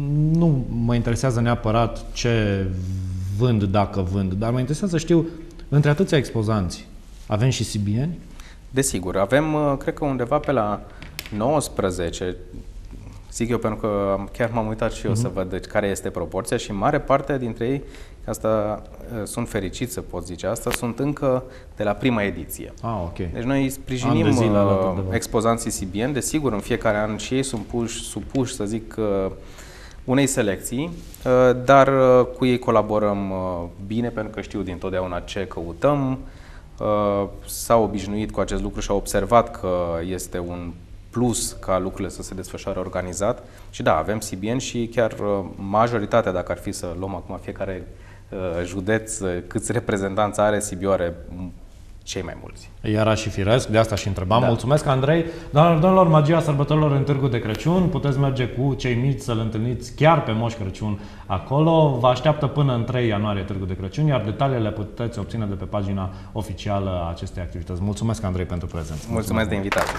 nu mă interesează neapărat ce vând, dacă vând, dar mă interesează să știu, între atâția expozanți, avem și sibieni? Desigur, avem, cred că undeva pe la nouăsprezece, zic eu pentru că chiar m-am uitat și eu uh-huh. să văd deci, care este proporția și în mare parte dintre ei, asta sunt fericit să pot zice asta, sunt încă de la prima ediție. Ah, okay. Deci noi sprijinim de zile, expozanții sibieni, desigur în fiecare an și ei sunt puși, supuși, să zic, unei selecții, dar cu ei colaborăm bine pentru că știu dintotdeauna ce căutăm, s-au obișnuit cu acest lucru și au observat că este un plus ca lucrurile să se desfășoare organizat. Și da, avem sibieni și chiar majoritatea, dacă ar fi să luăm acum fiecare județ, câți reprezentanți are, Sibiu are cei mai mulți. Era și firesc, de asta și întrebam. Da. Mulțumesc, Andrei. Doamnelor, domnilor, magia sărbătorilor în Târgul de Crăciun. Puteți merge cu cei mici să-l întâlniți chiar pe Moș Crăciun acolo. Vă așteaptă până în trei ianuarie Târgul de Crăciun, iar detaliile puteți obține de pe pagina oficială a acestei activități. Mulțumesc, Andrei, pentru prezență. Mulțumesc, Mulțumesc de invitație.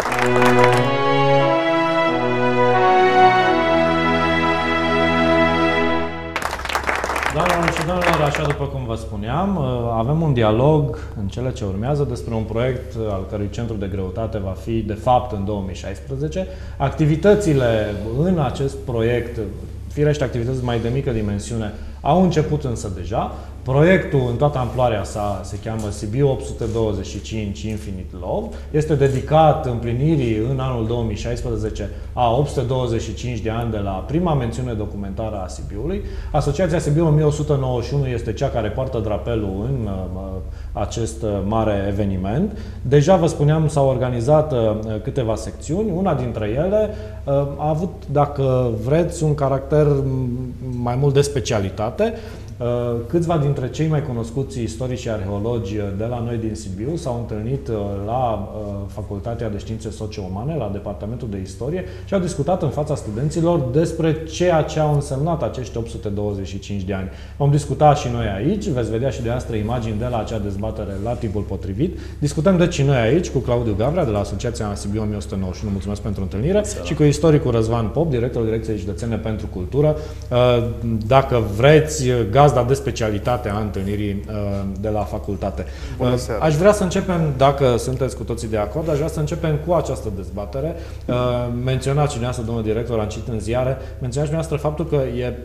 Doamnelor și domnilor, așa după cum vă spuneam, avem un dialog în cele ce urmează despre un proiect al cărui centru de greutate va fi, de fapt, în două mii șaisprezece. Activitățile în acest proiect, firește activități mai de mică dimensiune, au început însă deja. Proiectul, în toată amploarea sa, se cheamă Sibiu opt sute douăzeci și cinci Infinite Love. Este dedicat împlinirii în anul două mii șaisprezece a opt sute douăzeci și cinci de ani de la prima mențiune documentară a Sibiului. Asociația Sibiu o mie o sută nouăzeci și unu este cea care poartă drapelul în uh, acest mare eveniment. Deja, vă spuneam, s-au organizat uh, câteva secțiuni. Una dintre ele uh, a avut, dacă vreți, un caracter mai mult de specialitate. Câțiva dintre cei mai cunoscuți istorici și arheologi de la noi din Sibiu s-au întâlnit la Facultatea de Științe Socio-Umane, la Departamentul de Istorie și au discutat în fața studenților despre ceea ce au însemnat acești opt sute douăzeci și cinci de ani. Vom discuta și noi aici, veți vedea și de astre imagini de la acea dezbatere la timpul potrivit. Discutăm deci și noi aici cu Claudiu Gavrea de la Asociația Sibiu o mie o sută nouăzeci și unu. Mulțumesc pentru întâlnire. Seara. Și cu istoricul Răzvan Pop, directorul Direcției Județene pentru Cultură. Dacă vreți, gazda de specialitate a întâlnirii de la facultate. Aș vrea să începem, dacă sunteți cu toții de acord, aș vrea să începem cu această dezbatere. Menționați și dumneavoastră, domnul director, am citit în ziare, menționați dumneavoastră faptul că e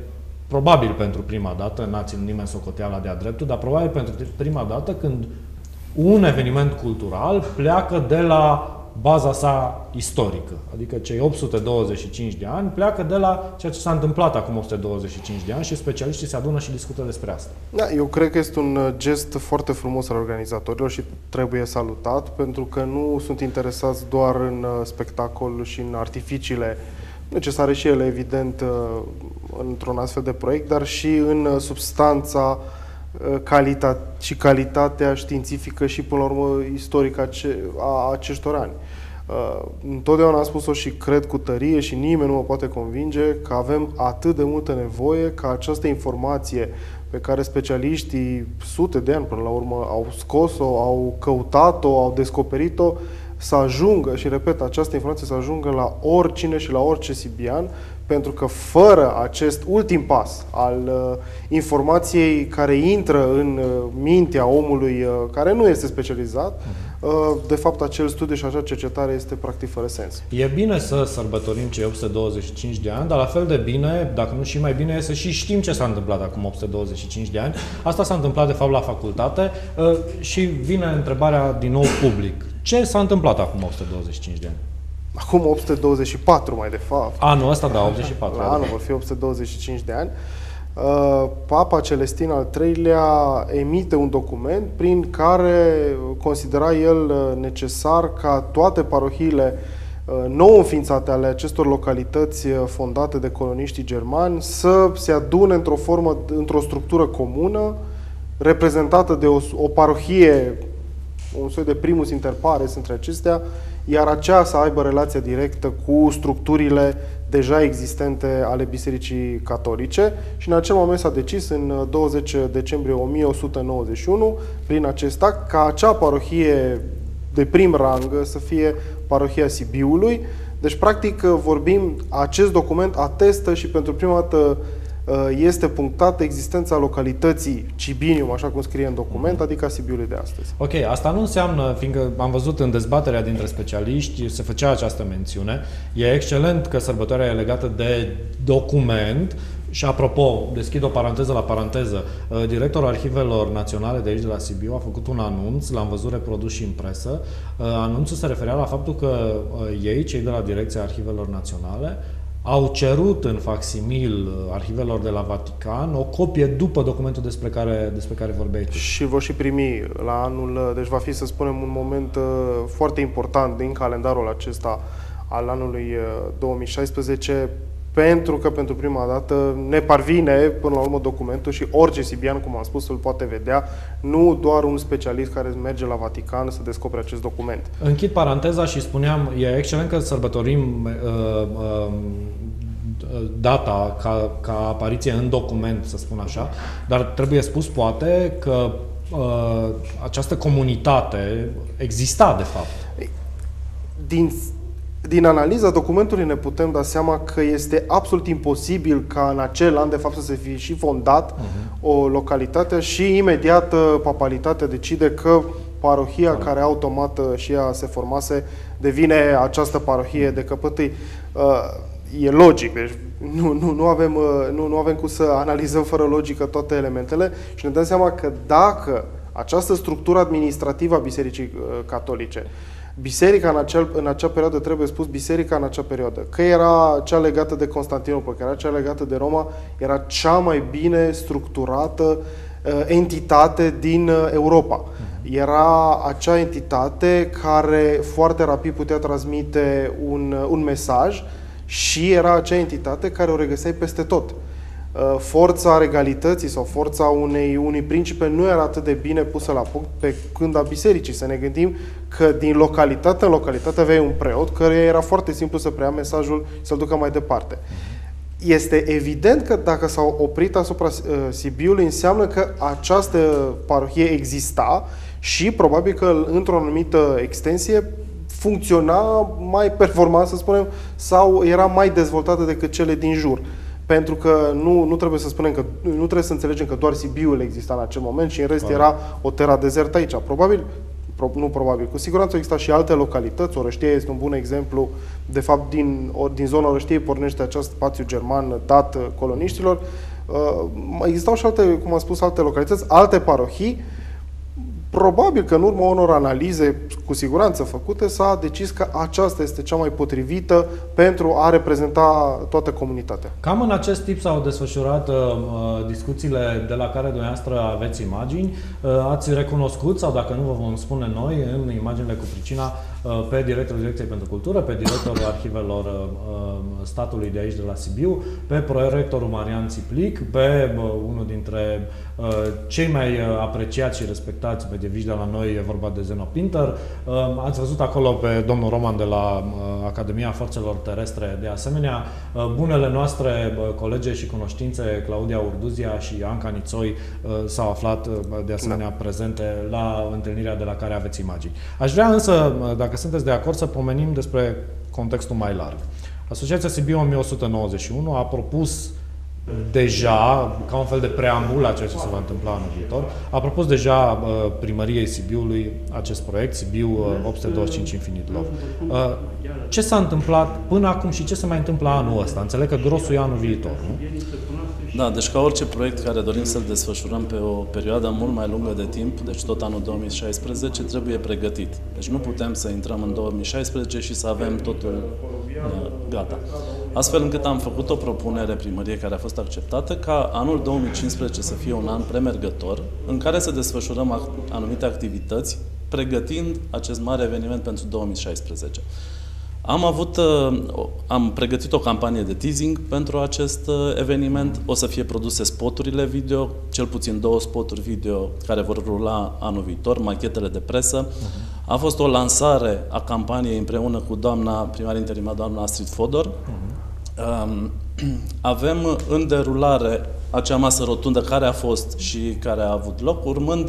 probabil pentru prima dată, n-a ținut nimeni socoteala de-a dreptul, dar probabil pentru prima dată când un eveniment cultural pleacă de la baza sa istorică. Adică cei opt sute douăzeci și cinci de ani pleacă de la ceea ce s-a întâmplat acum opt sute douăzeci și cinci de ani și specialiștii se adună și discută despre asta. Da, eu cred că este un gest foarte frumos al organizatorilor și trebuie salutat, pentru că nu sunt interesați doar în spectacol și în artificiile necesare și ele, evident, într-un astfel de proiect, dar și în substanța calitatea și calitatea științifică și, până la urmă, istorică a acestor ani. Întotdeauna am spus-o și cred cu tărie și nimeni nu mă poate convinge că avem atât de multă nevoie ca această informație pe care specialiștii sute de ani până la urmă au scos-o, au căutat-o, au descoperit-o, să ajungă, și repet, această informație să ajungă la oricine și la orice sibian, pentru că fără acest ultim pas al uh, informației care intră în uh, mintea omului uh, care nu este specializat, uh, de fapt acel studiu și acea cercetare este practic fără sens. E bine să sărbătorim cei opt sute douăzeci și cinci de ani, dar la fel de bine, dacă nu și mai bine, e să și știm ce s-a întâmplat acum opt sute douăzeci și cinci de ani. Asta s-a întâmplat de fapt la facultate uh, și vine întrebarea din nou public. Ce s-a întâmplat acum opt sute douăzeci și cinci de ani? Acum opt sute douăzeci și patru, mai de fapt. Anul ăsta, da, optzeci și patru. La anul vor fi opt sute douăzeci și cinci de ani. Papa Celestin al treilea emite un document prin care considera el necesar ca toate parohiile nou înființate ale acestor localități fondate de coloniștii germani să se adune într-o formă, într-o structură comună, reprezentată de o, o parohie, un soi de primus inter pares între acestea, iar aceea să aibă relația directă cu structurile deja existente ale Bisericii Catolice și în acel moment s-a decis în douăzeci decembrie o mie o sută nouăzeci și unu, prin acest act, ca acea parohie de prim rang să fie parohia Sibiului. Deci, practic, vorbim, acest document atestă și pentru prima dată este punctată existența localității Cibinium, așa cum scrie în document, adică a Sibiului de astăzi. Ok, asta nu înseamnă, fiindcă am văzut în dezbaterea dintre specialiști, se făcea această mențiune, e excelent că sărbătoarea e legată de document și, apropo, deschid o paranteză la paranteză, directorul Arhivelor Naționale de aici, de la Sibiu, a făcut un anunț, l-am văzut reprodus și în presă. Anunțul se referea la faptul că ei, cei de la Direcția Arhivelor Naționale, au cerut în facsimil arhivelor de la Vatican o copie după documentul despre care, despre care vorbeai tu. Și vor și primi la anul, deci va fi, să spunem, un moment foarte important din calendarul acesta al anului două mii șaisprezece, pentru că pentru prima dată ne parvine până la urmă documentul și orice sibian, cum am spus, îl poate vedea, nu doar un specialist care merge la Vatican să descopere acest document. Închid paranteza și spuneam, e excelent că sărbătorim uh, uh, data ca, ca apariție în document, să spun așa, dar trebuie spus poate că uh, această comunitate exista de fapt. Din Din analiza documentului ne putem da seama că este absolut imposibil ca în acel an, de fapt, să se fi și fondat uh-huh. o localitate și imediat papalitatea decide că parohia, uh-huh. care automat și ea se formase, devine această parohie de căpătâi. E logic, deci nu, nu, nu, avem, nu, nu avem cum să analizăm fără logică toate elementele și ne dăm seama că dacă această structură administrativă a Bisericii Catolice, biserica în, acel, în acea perioadă, trebuie spus, biserica în acea perioadă, că era cea legată de Constantinopol, că era cea legată de Roma, era cea mai bine structurată uh, entitate din uh, Europa. Era acea entitate care foarte rapid putea transmite un, uh, un mesaj și era acea entitate care o regăseai peste tot. Forța regalității sau forța unei, unui principe nu era atât de bine pusă la punct pe când a bisericii. Să ne gândim că din localitate în localitate aveai un preot care era foarte simplu să preia mesajul și să-l ducă mai departe. Este evident că dacă s-au oprit asupra uh, Sibiului, înseamnă că această parohie exista și probabil că într-o anumită extensie funcționa mai performant, să spunem, sau era mai dezvoltată decât cele din jur. Pentru că nu, nu trebuie să spunem că nu trebuie să înțelegem că doar Sibiul exista în acel moment și în rest era o terra desertă aici. Probabil, pro, nu probabil, cu siguranță exista și alte localități. Orăștie este un bun exemplu. De fapt, din, din zona Orăștiei pornește acest spațiu german dat coloniștilor. Existau și alte, cum am spus, alte localități, alte parohii. Probabil că în urma unor analize cu siguranță făcute s-a decis că aceasta este cea mai potrivită pentru a reprezenta toată comunitatea. Cam în acest tip s-au desfășurat uh, discuțiile de la care dumneavoastră aveți imagini. Uh, ați recunoscut, sau dacă nu vă vom spune noi, în imaginile cu pricina, uh, pe directorul Direcției pentru Cultură, pe directorul Arhivelor uh, statului de aici de la Sibiu, pe prorectorul Marian Țiplic, pe uh, unul dintre uh, cei mai apreciați și respectați medieviști de la noi, e vorba de Zeno Pinter. Ați văzut acolo pe domnul Roman de la Academia Forțelor Terestre, de asemenea, bunele noastre colege și cunoștințe, Claudia Urduzia și Anca Nițoi, s-au aflat de asemenea da. prezente la întâlnirea de la care aveți imagini. Aș vrea însă, dacă sunteți de acord, să pomenim despre contextul mai larg. Asociația Sibiu o mie o sută nouăzeci și unu a propus deja, ca un fel de preambul a ceea ce se va întâmpla anul viitor, a propus deja uh, primăriei Sibiului acest proiect, Sibiu uh, opt sute douăzeci și cinci Infinite Love. Uh, ce s-a întâmplat până acum și ce se mai întâmplă anul ăsta? Înțeleg că grosul e anul viitor, nu? Da, deci ca orice proiect care dorim să-l desfășurăm pe o perioadă mult mai lungă de timp, deci tot anul două mii șaisprezece, trebuie pregătit. Deci nu putem să intrăm în două mii șaisprezece și să avem totul uh, gata. Astfel încât am făcut o propunere primăriei care a fost acceptată ca anul două mii cincisprezece să fie un an premergător în care să desfășurăm anumite activități pregătind acest mare eveniment pentru două mii șaisprezece. Am avut, am pregătit o campanie de teasing pentru acest eveniment. O să fie produse spoturile video, cel puțin două spoturi video care vor rula anul viitor, machetele de presă. Uh-huh. A fost o lansare a campaniei împreună cu doamna primar interimar, doamna Astrid Fodor. Uh-huh. Um, avem în derulare acea masă rotundă care a fost și care a avut loc, urmând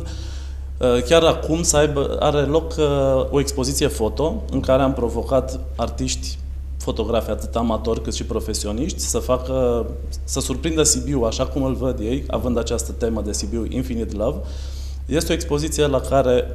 chiar acum să aibă, are loc uh, o expoziție foto în care am provocat artiști, fotografi, atât amatori cât și profesioniști, să facă, să surprindă Sibiu așa cum îl văd ei, având această temă de Sibiu Infinite Love. Este o expoziție la care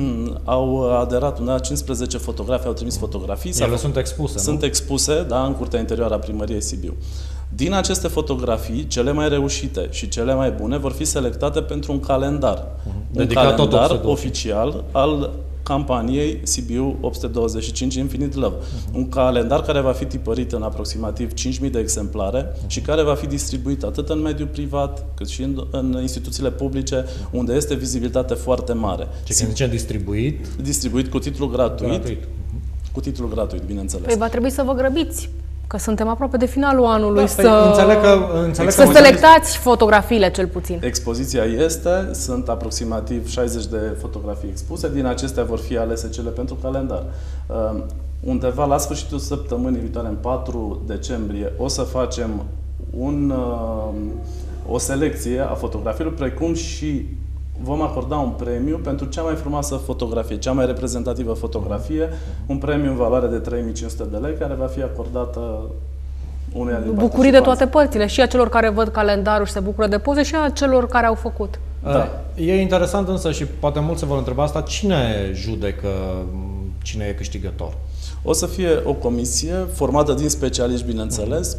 au aderat undeva cincisprezece fotografi, au trimis fotografii. Ele sunt expuse, Sunt nu? expuse, da, în curtea interioară a primăriei Sibiu. Din aceste fotografii, cele mai reușite și cele mai bune vor fi selectate pentru un calendar. Uh-huh. Un calendar oficial al campaniei Sibiu opt sute douăzeci și cinci Infinite Love. Uh-huh. Un calendar care va fi tipărit în aproximativ cinci mii de exemplare uh-huh. și care va fi distribuit atât în mediul privat, cât și în, în instituțiile publice, uh-huh. unde este vizibilitate foarte mare. Ce când zice distribuit? Distribuit cu titlu gratuit. gratuit. Uh-huh. Cu titlu gratuit, bineînțeles. Păi va trebui să vă grăbiți, că suntem aproape de finalul anului, da, să, înțeleg că, înțeleg să că selectați fotografiile cel puțin. Expoziția este, sunt aproximativ șaizeci de fotografii expuse, din acestea vor fi alese cele pentru calendar. Uh, undeva la sfârșitul săptămânii viitoare, în patru decembrie, o să facem un, uh, o selecție a fotografiilor, precum și vom acorda un premiu pentru cea mai frumoasă fotografie, cea mai reprezentativă fotografie, un premiu în valoare de trei mii cinci sute de lei, care va fi acordată uneia din Bucurii de toate părțile, și a celor care văd calendarul și se bucură de poze, și a celor care au făcut. Da. E interesant însă, și poate mulți se vor întreba asta, cine judecă cine e câștigător? O să fie o comisie formată din specialiști, bineînțeles.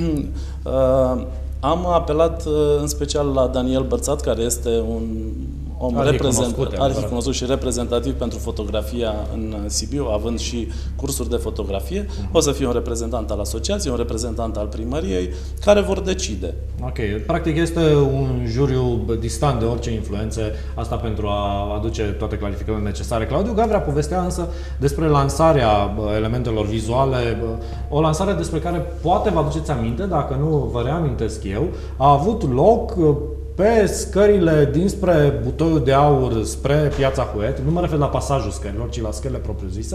Uh, Am apelat în special la Daniel Bărțat, care este un om arhicunoscut și reprezentativ pentru fotografia în Sibiu, având și cursuri de fotografie. O să fie un reprezentant al asociației, un reprezentant al primăriei, care vor decide. Ok. Practic este un juriu distant de orice influențe, asta pentru a aduce toate clarificările necesare. Claudiu Gavrea povestea însă despre lansarea elementelor vizuale, o lansare despre care poate vă aduceți aminte, dacă nu vă reamintesc eu, a avut loc pe scările dinspre Butoiul de Aur spre Piața Huet. Nu mă refer la pasajul scărilor, ci la scările propriu-zise.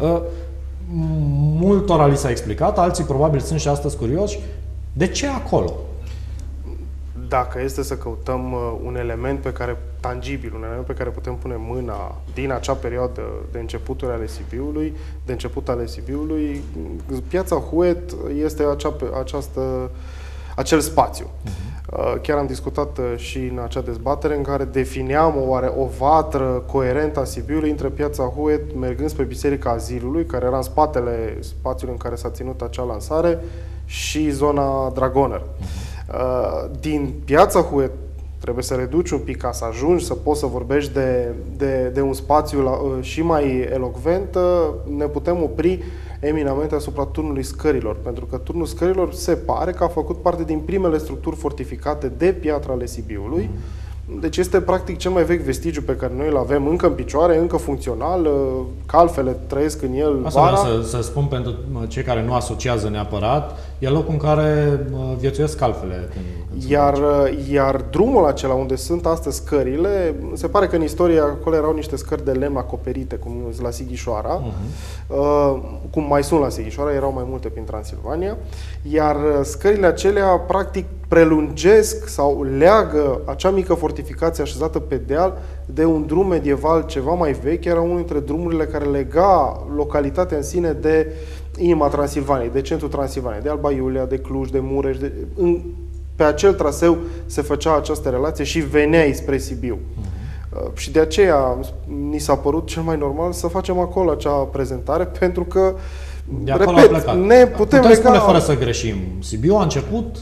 Multora li s-a explicat, alții probabil sunt și astăzi curioși. De ce acolo? Dacă este să căutăm un element pe care, tangibil, un element pe care putem pune mâna din acea perioadă de începuturi ale Sibiului, de început ale Sibiului, Piața Huet este acea, această, acel spațiu. Uh-huh. Chiar am discutat și în acea dezbatere în care defineam oare o vatră coerentă a Sibiului între Piața Huet, mergând spre Biserica Azilului, care era în spatele spațiului în care s-a ținut acea lansare, și zona Dragoner. Uh-huh. Din piața Huet trebuie să reduci un pic ca să ajungi, să poți să vorbești de, de, de un spațiu la, și mai elocvent, ne putem opri eminamente asupra turnului Scărilor, pentru că turnul Scărilor se pare că a făcut parte din primele structuri fortificate de piatră ale Sibiului. Deci este practic cel mai vechi vestigiu pe care noi îl avem încă în picioare, încă funcțional, calfele trăiesc în el Asta vara. vreau să, să spun pentru cei care nu asociază neapărat, e locul în care viețuiesc calfele. Când, când iar, iar drumul acela unde sunt astăzi scările, se pare că în istorie acolo erau niște scări de lemn acoperite, cum la Sighișoara, uh-huh. uh, cum mai sunt la Sighișoara, erau mai multe prin Transilvania, iar scările acelea practic prelungesc sau leagă acea mică fortificație așezată pe deal de un drum medieval ceva mai vechi. Era unul dintre drumurile care lega localitatea în sine de inima Transilvaniei, de centrul Transilvaniei, de Alba Iulia, de Cluj, de Mureș. De, în, pe acel traseu se făcea această relație și veneai spre Sibiu. Uh-huh. Uh, și de aceea ni s-a părut cel mai normal să facem acolo acea prezentare, pentru că de acolo repet, a plecat. ne putem Putem lega... spune fără să greșim. Sibiu a început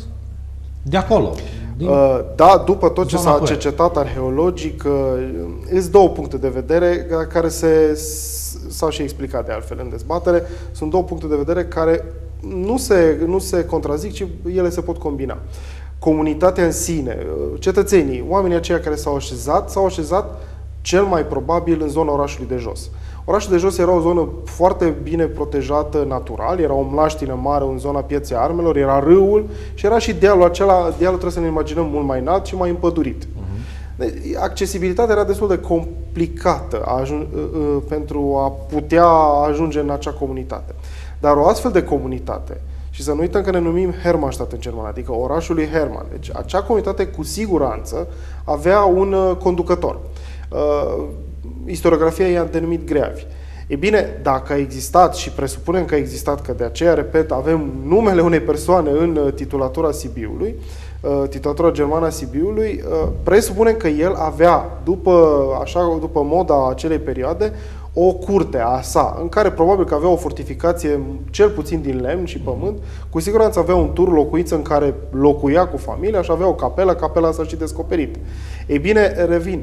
de acolo. Din da, după tot ce s-a Huet. cercetat arheologic, sunt două puncte de vedere care se, s-au și explicat de altfel în dezbatere. Sunt două puncte de vedere care nu se, nu se contrazic, ci ele se pot combina. Comunitatea în sine, cetățenii, oamenii aceia care s-au așezat, s-au așezat cel mai probabil în zona orașului de jos. Orașul de jos era o zonă foarte bine protejată natural, era o mlaștină mare în zona Pieței Armelor, era râul și era și dealul acela, dealul trebuie să ne imaginăm mult mai înalt și mai împădurit. Uh-huh. Deci, accesibilitatea era destul de complicată a ajun- pentru a putea ajunge în acea comunitate. Dar o astfel de comunitate, și să nu uităm că ne numim Hermannstadt în germană, adică orașul lui Hermann, deci acea comunitate cu siguranță avea un conducător. Uh, Istoriografia i-a denumit greavi. E bine, dacă a existat, și presupunem că a existat, că de aceea, repet, avem numele unei persoane în titulatura Sibiului, titulatura germană a Sibiului, presupunem că el avea, după, așa, după moda acelei perioade, o curte a sa, în care probabil că avea o fortificație cel puțin din lemn și pământ, cu siguranță avea un tur, locuință în care locuia cu familia și avea o capelă, capela s-a și descoperit. Ei bine, revin.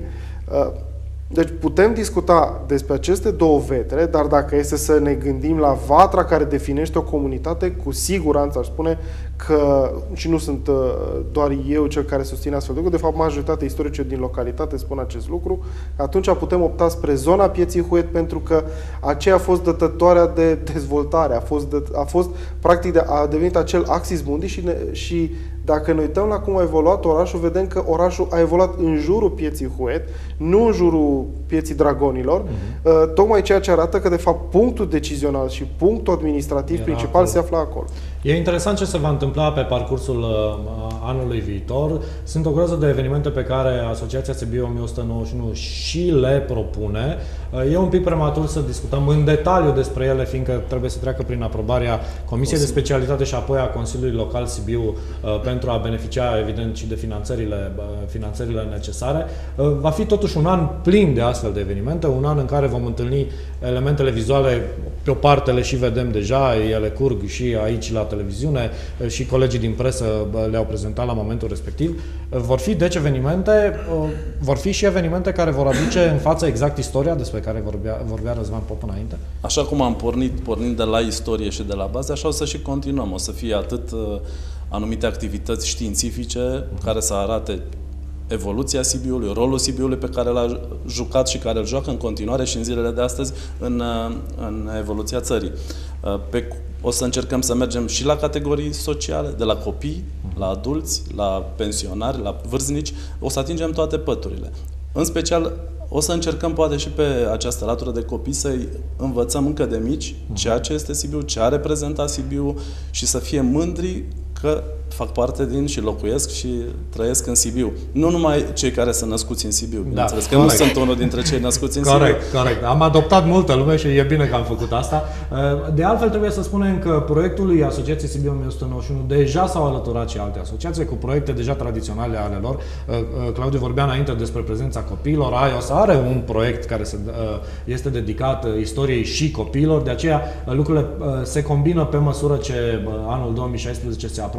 Deci putem discuta despre aceste două vetere, dar dacă este să ne gândim la vatra care definește o comunitate, cu siguranță aș spune că, și nu sunt doar eu cel care susține astfel de lucru, de fapt majoritatea istorice din localitate spun acest lucru, atunci putem opta spre zona Pieții Huet, pentru că aceea a fost dătătoarea de dezvoltare, a fost, de, a fost practic de, a devenit acel axis mundi și, ne, și dacă ne uităm la cum a evoluat orașul, vedem că orașul a evoluat în jurul Pieții Huet, nu în jurul Pieții Dragonilor, uh-huh. tocmai ceea ce arată că, de fapt, punctul decizional și punctul administrativ Era principal acolo. se află acolo. E interesant ce se va întâmpla pe parcursul uh, anului viitor. Sunt o groază de evenimente pe care Asociația Sibiu o mie o sută nouăzeci și unu și le propune. Uh, e un pic prematur să discutăm în detaliu despre ele, fiindcă trebuie să treacă prin aprobarea Comisiei de Specialitate și apoi a Consiliului Local Sibiu uh, pentru a beneficia, evident, și de finanțările, uh, finanțările necesare. Uh, va fi totuși un an plin de astfel de evenimente, un an în care vom întâlni elementele vizuale, pe o parte le și vedem deja, ele curg și aici la televiziune, și colegii din presă le-au prezentat la momentul respectiv. Vor fi deci evenimente, vor fi și evenimente care vor aduce în față exact istoria despre care vorbea, vorbea Răzvan Pop înainte? Așa cum am pornit, pornind de la istorie și de la bază, așa o să și continuăm. O să fie atât uh, anumite activități științifice uh-huh. care să arate evoluția Sibiului, rolul Sibiului pe care l-a jucat și care îl joacă în continuare și în zilele de astăzi în, în evoluția țării. Pe, o să încercăm să mergem și la categorii sociale, de la copii, la adulți, la pensionari, la vârstnici, o să atingem toate păturile. În special, o să încercăm poate și pe această latură de copii să-i învățăm încă de mici ceea ce este Sibiu, ce a reprezentat Sibiu și să fie mândri că fac parte din și locuiesc și trăiesc în Sibiu. Nu numai cei care sunt născuți în Sibiu, bineînțeles, da, că corect. Nu sunt unul dintre cei născuți în corect, Sibiu. Corect, Am adoptat multă lume și e bine că am făcut asta. De altfel, trebuie să spunem că proiectului Asociației Sibiu o mie o sută nouăzeci și unu deja s-au alăturat și alte asociații cu proiecte deja tradiționale ale lor. Claudiu vorbea înainte despre prezența copiilor. AIOS are un proiect care este dedicat istoriei și copiilor, de aceea lucrurile se combină pe măsură ce anul două mii șaisprezece se apropie sau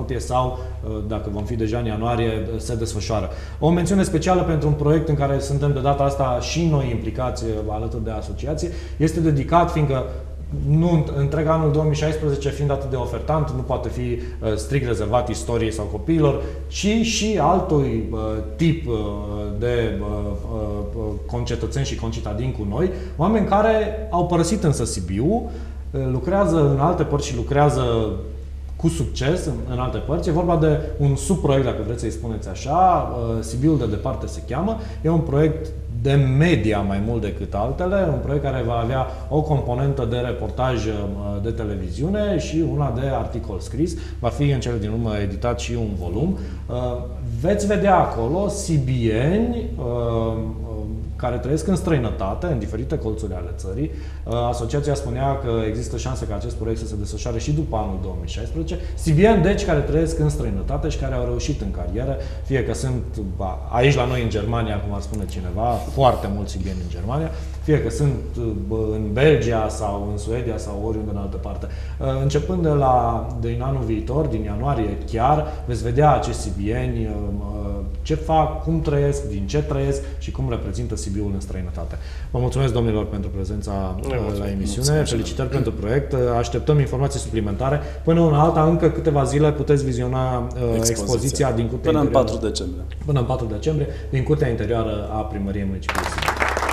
sau, dacă vom fi deja în ianuarie, se desfășoară. O mențiune specială pentru un proiect în care suntem de data asta și noi implicați alături de asociație este dedicat, fiindcă nu, întreg anul două mii șaisprezece fiind atât de ofertant, nu poate fi uh, strict rezervat istoriei sau copiilor, ci și altui uh, tip uh, de uh, uh, concetățeni și concitadini cu noi, oameni care au părăsit însă Sibiu, uh, lucrează în alte părți și lucrează cu succes în, în alte părți. E vorba de un subproiect, dacă vreți să-i spuneți așa, uh, Sibiul de departe se cheamă. E un proiect de media mai mult decât altele, un proiect care va avea o componentă de reportaj de televiziune și una de articol scris. Va fi în cele din urmă editat și un volum. Veți vedea acolo sibieni care trăiesc în străinătate, în diferite colțuri ale țării. Asociația spunea că există șanse ca acest proiect să se desfășoare și după anul două mii șaisprezece. Sibieni, deci, care trăiesc în străinătate și care au reușit în carieră, fie că sunt aici la noi în Germania, cum ar spune cineva, foarte mulți sibieni în Germania, fie că sunt în Belgia sau în Suedia sau oriunde în altă parte. Începând de la din anul viitor, din ianuarie chiar, veți vedea acești sibieni, ce fac, cum trăiesc, din ce trăiesc și cum reprezintă Sibiul în străinătate. Vă mulțumesc, domnilor, pentru prezența la emisiune. Mulțumesc. Felicitări pentru proiect. Așteptăm informații suplimentare. Până în alta, încă câteva zile puteți viziona expoziția, expoziția din curtea până interioară. în patru decembrie. Până în patru decembrie, din curtea interioară a Primăriei Municipiului Sibiu.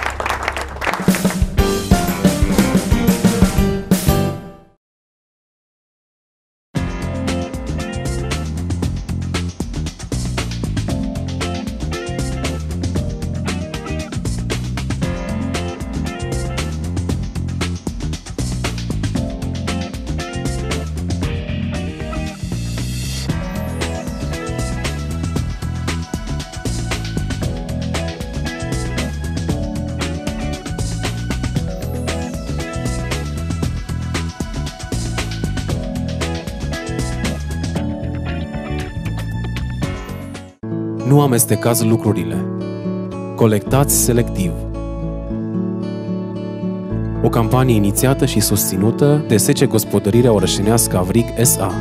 Nu amestecați lucrurile. Colectați selectiv. O campanie inițiată și susținută de S C Gospodărirea Orășenească Avrig S A.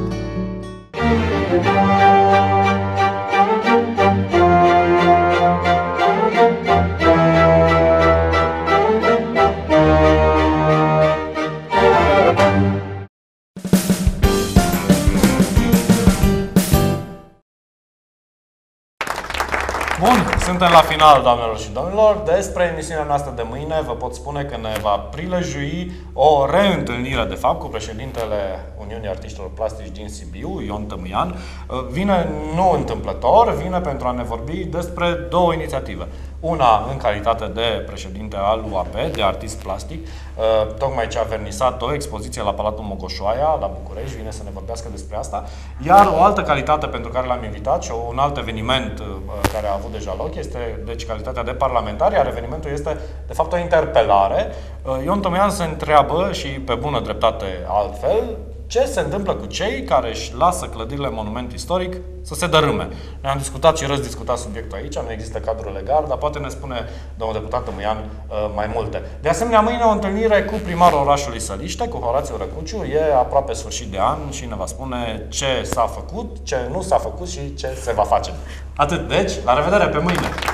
Suntem la final, doamnelor și domnilor. Despre emisiunea noastră de mâine vă pot spune că ne va prilejui o reîntâlnire, de fapt, cu președintele Uniunii Artiștilor Plastici din Sibiu, Ion Tămâian. Vine nu întâmplător, vine pentru a ne vorbi despre două inițiative. Una în calitate de președinte al U A P, de artist plastic, tocmai ce a vernisat o expoziție la Palatul Mogoșoaia, la București, vine să ne vorbească despre asta. Iar o altă calitate pentru care l-am invitat și un alt eveniment care a avut deja loc este, deci, calitatea de parlamentar, iar evenimentul este, de fapt, o interpelare. Ion Tămâian se întreabă, și pe bună dreptate altfel, ce se întâmplă cu cei care își lasă clădirile monument istoric să se dărâme. Ne-am discutat și răzdiscutat subiectul aici, nu există cadru legal, dar poate ne spune domnul deputat Tămâian mai multe. De asemenea, mâine o întâlnire cu primarul orașului Săliște, cu Horațiu Răcuciu, e aproape sfârșit de an și ne va spune ce s-a făcut, ce nu s-a făcut și ce se va face. Atât, deci, la revedere pe mâine!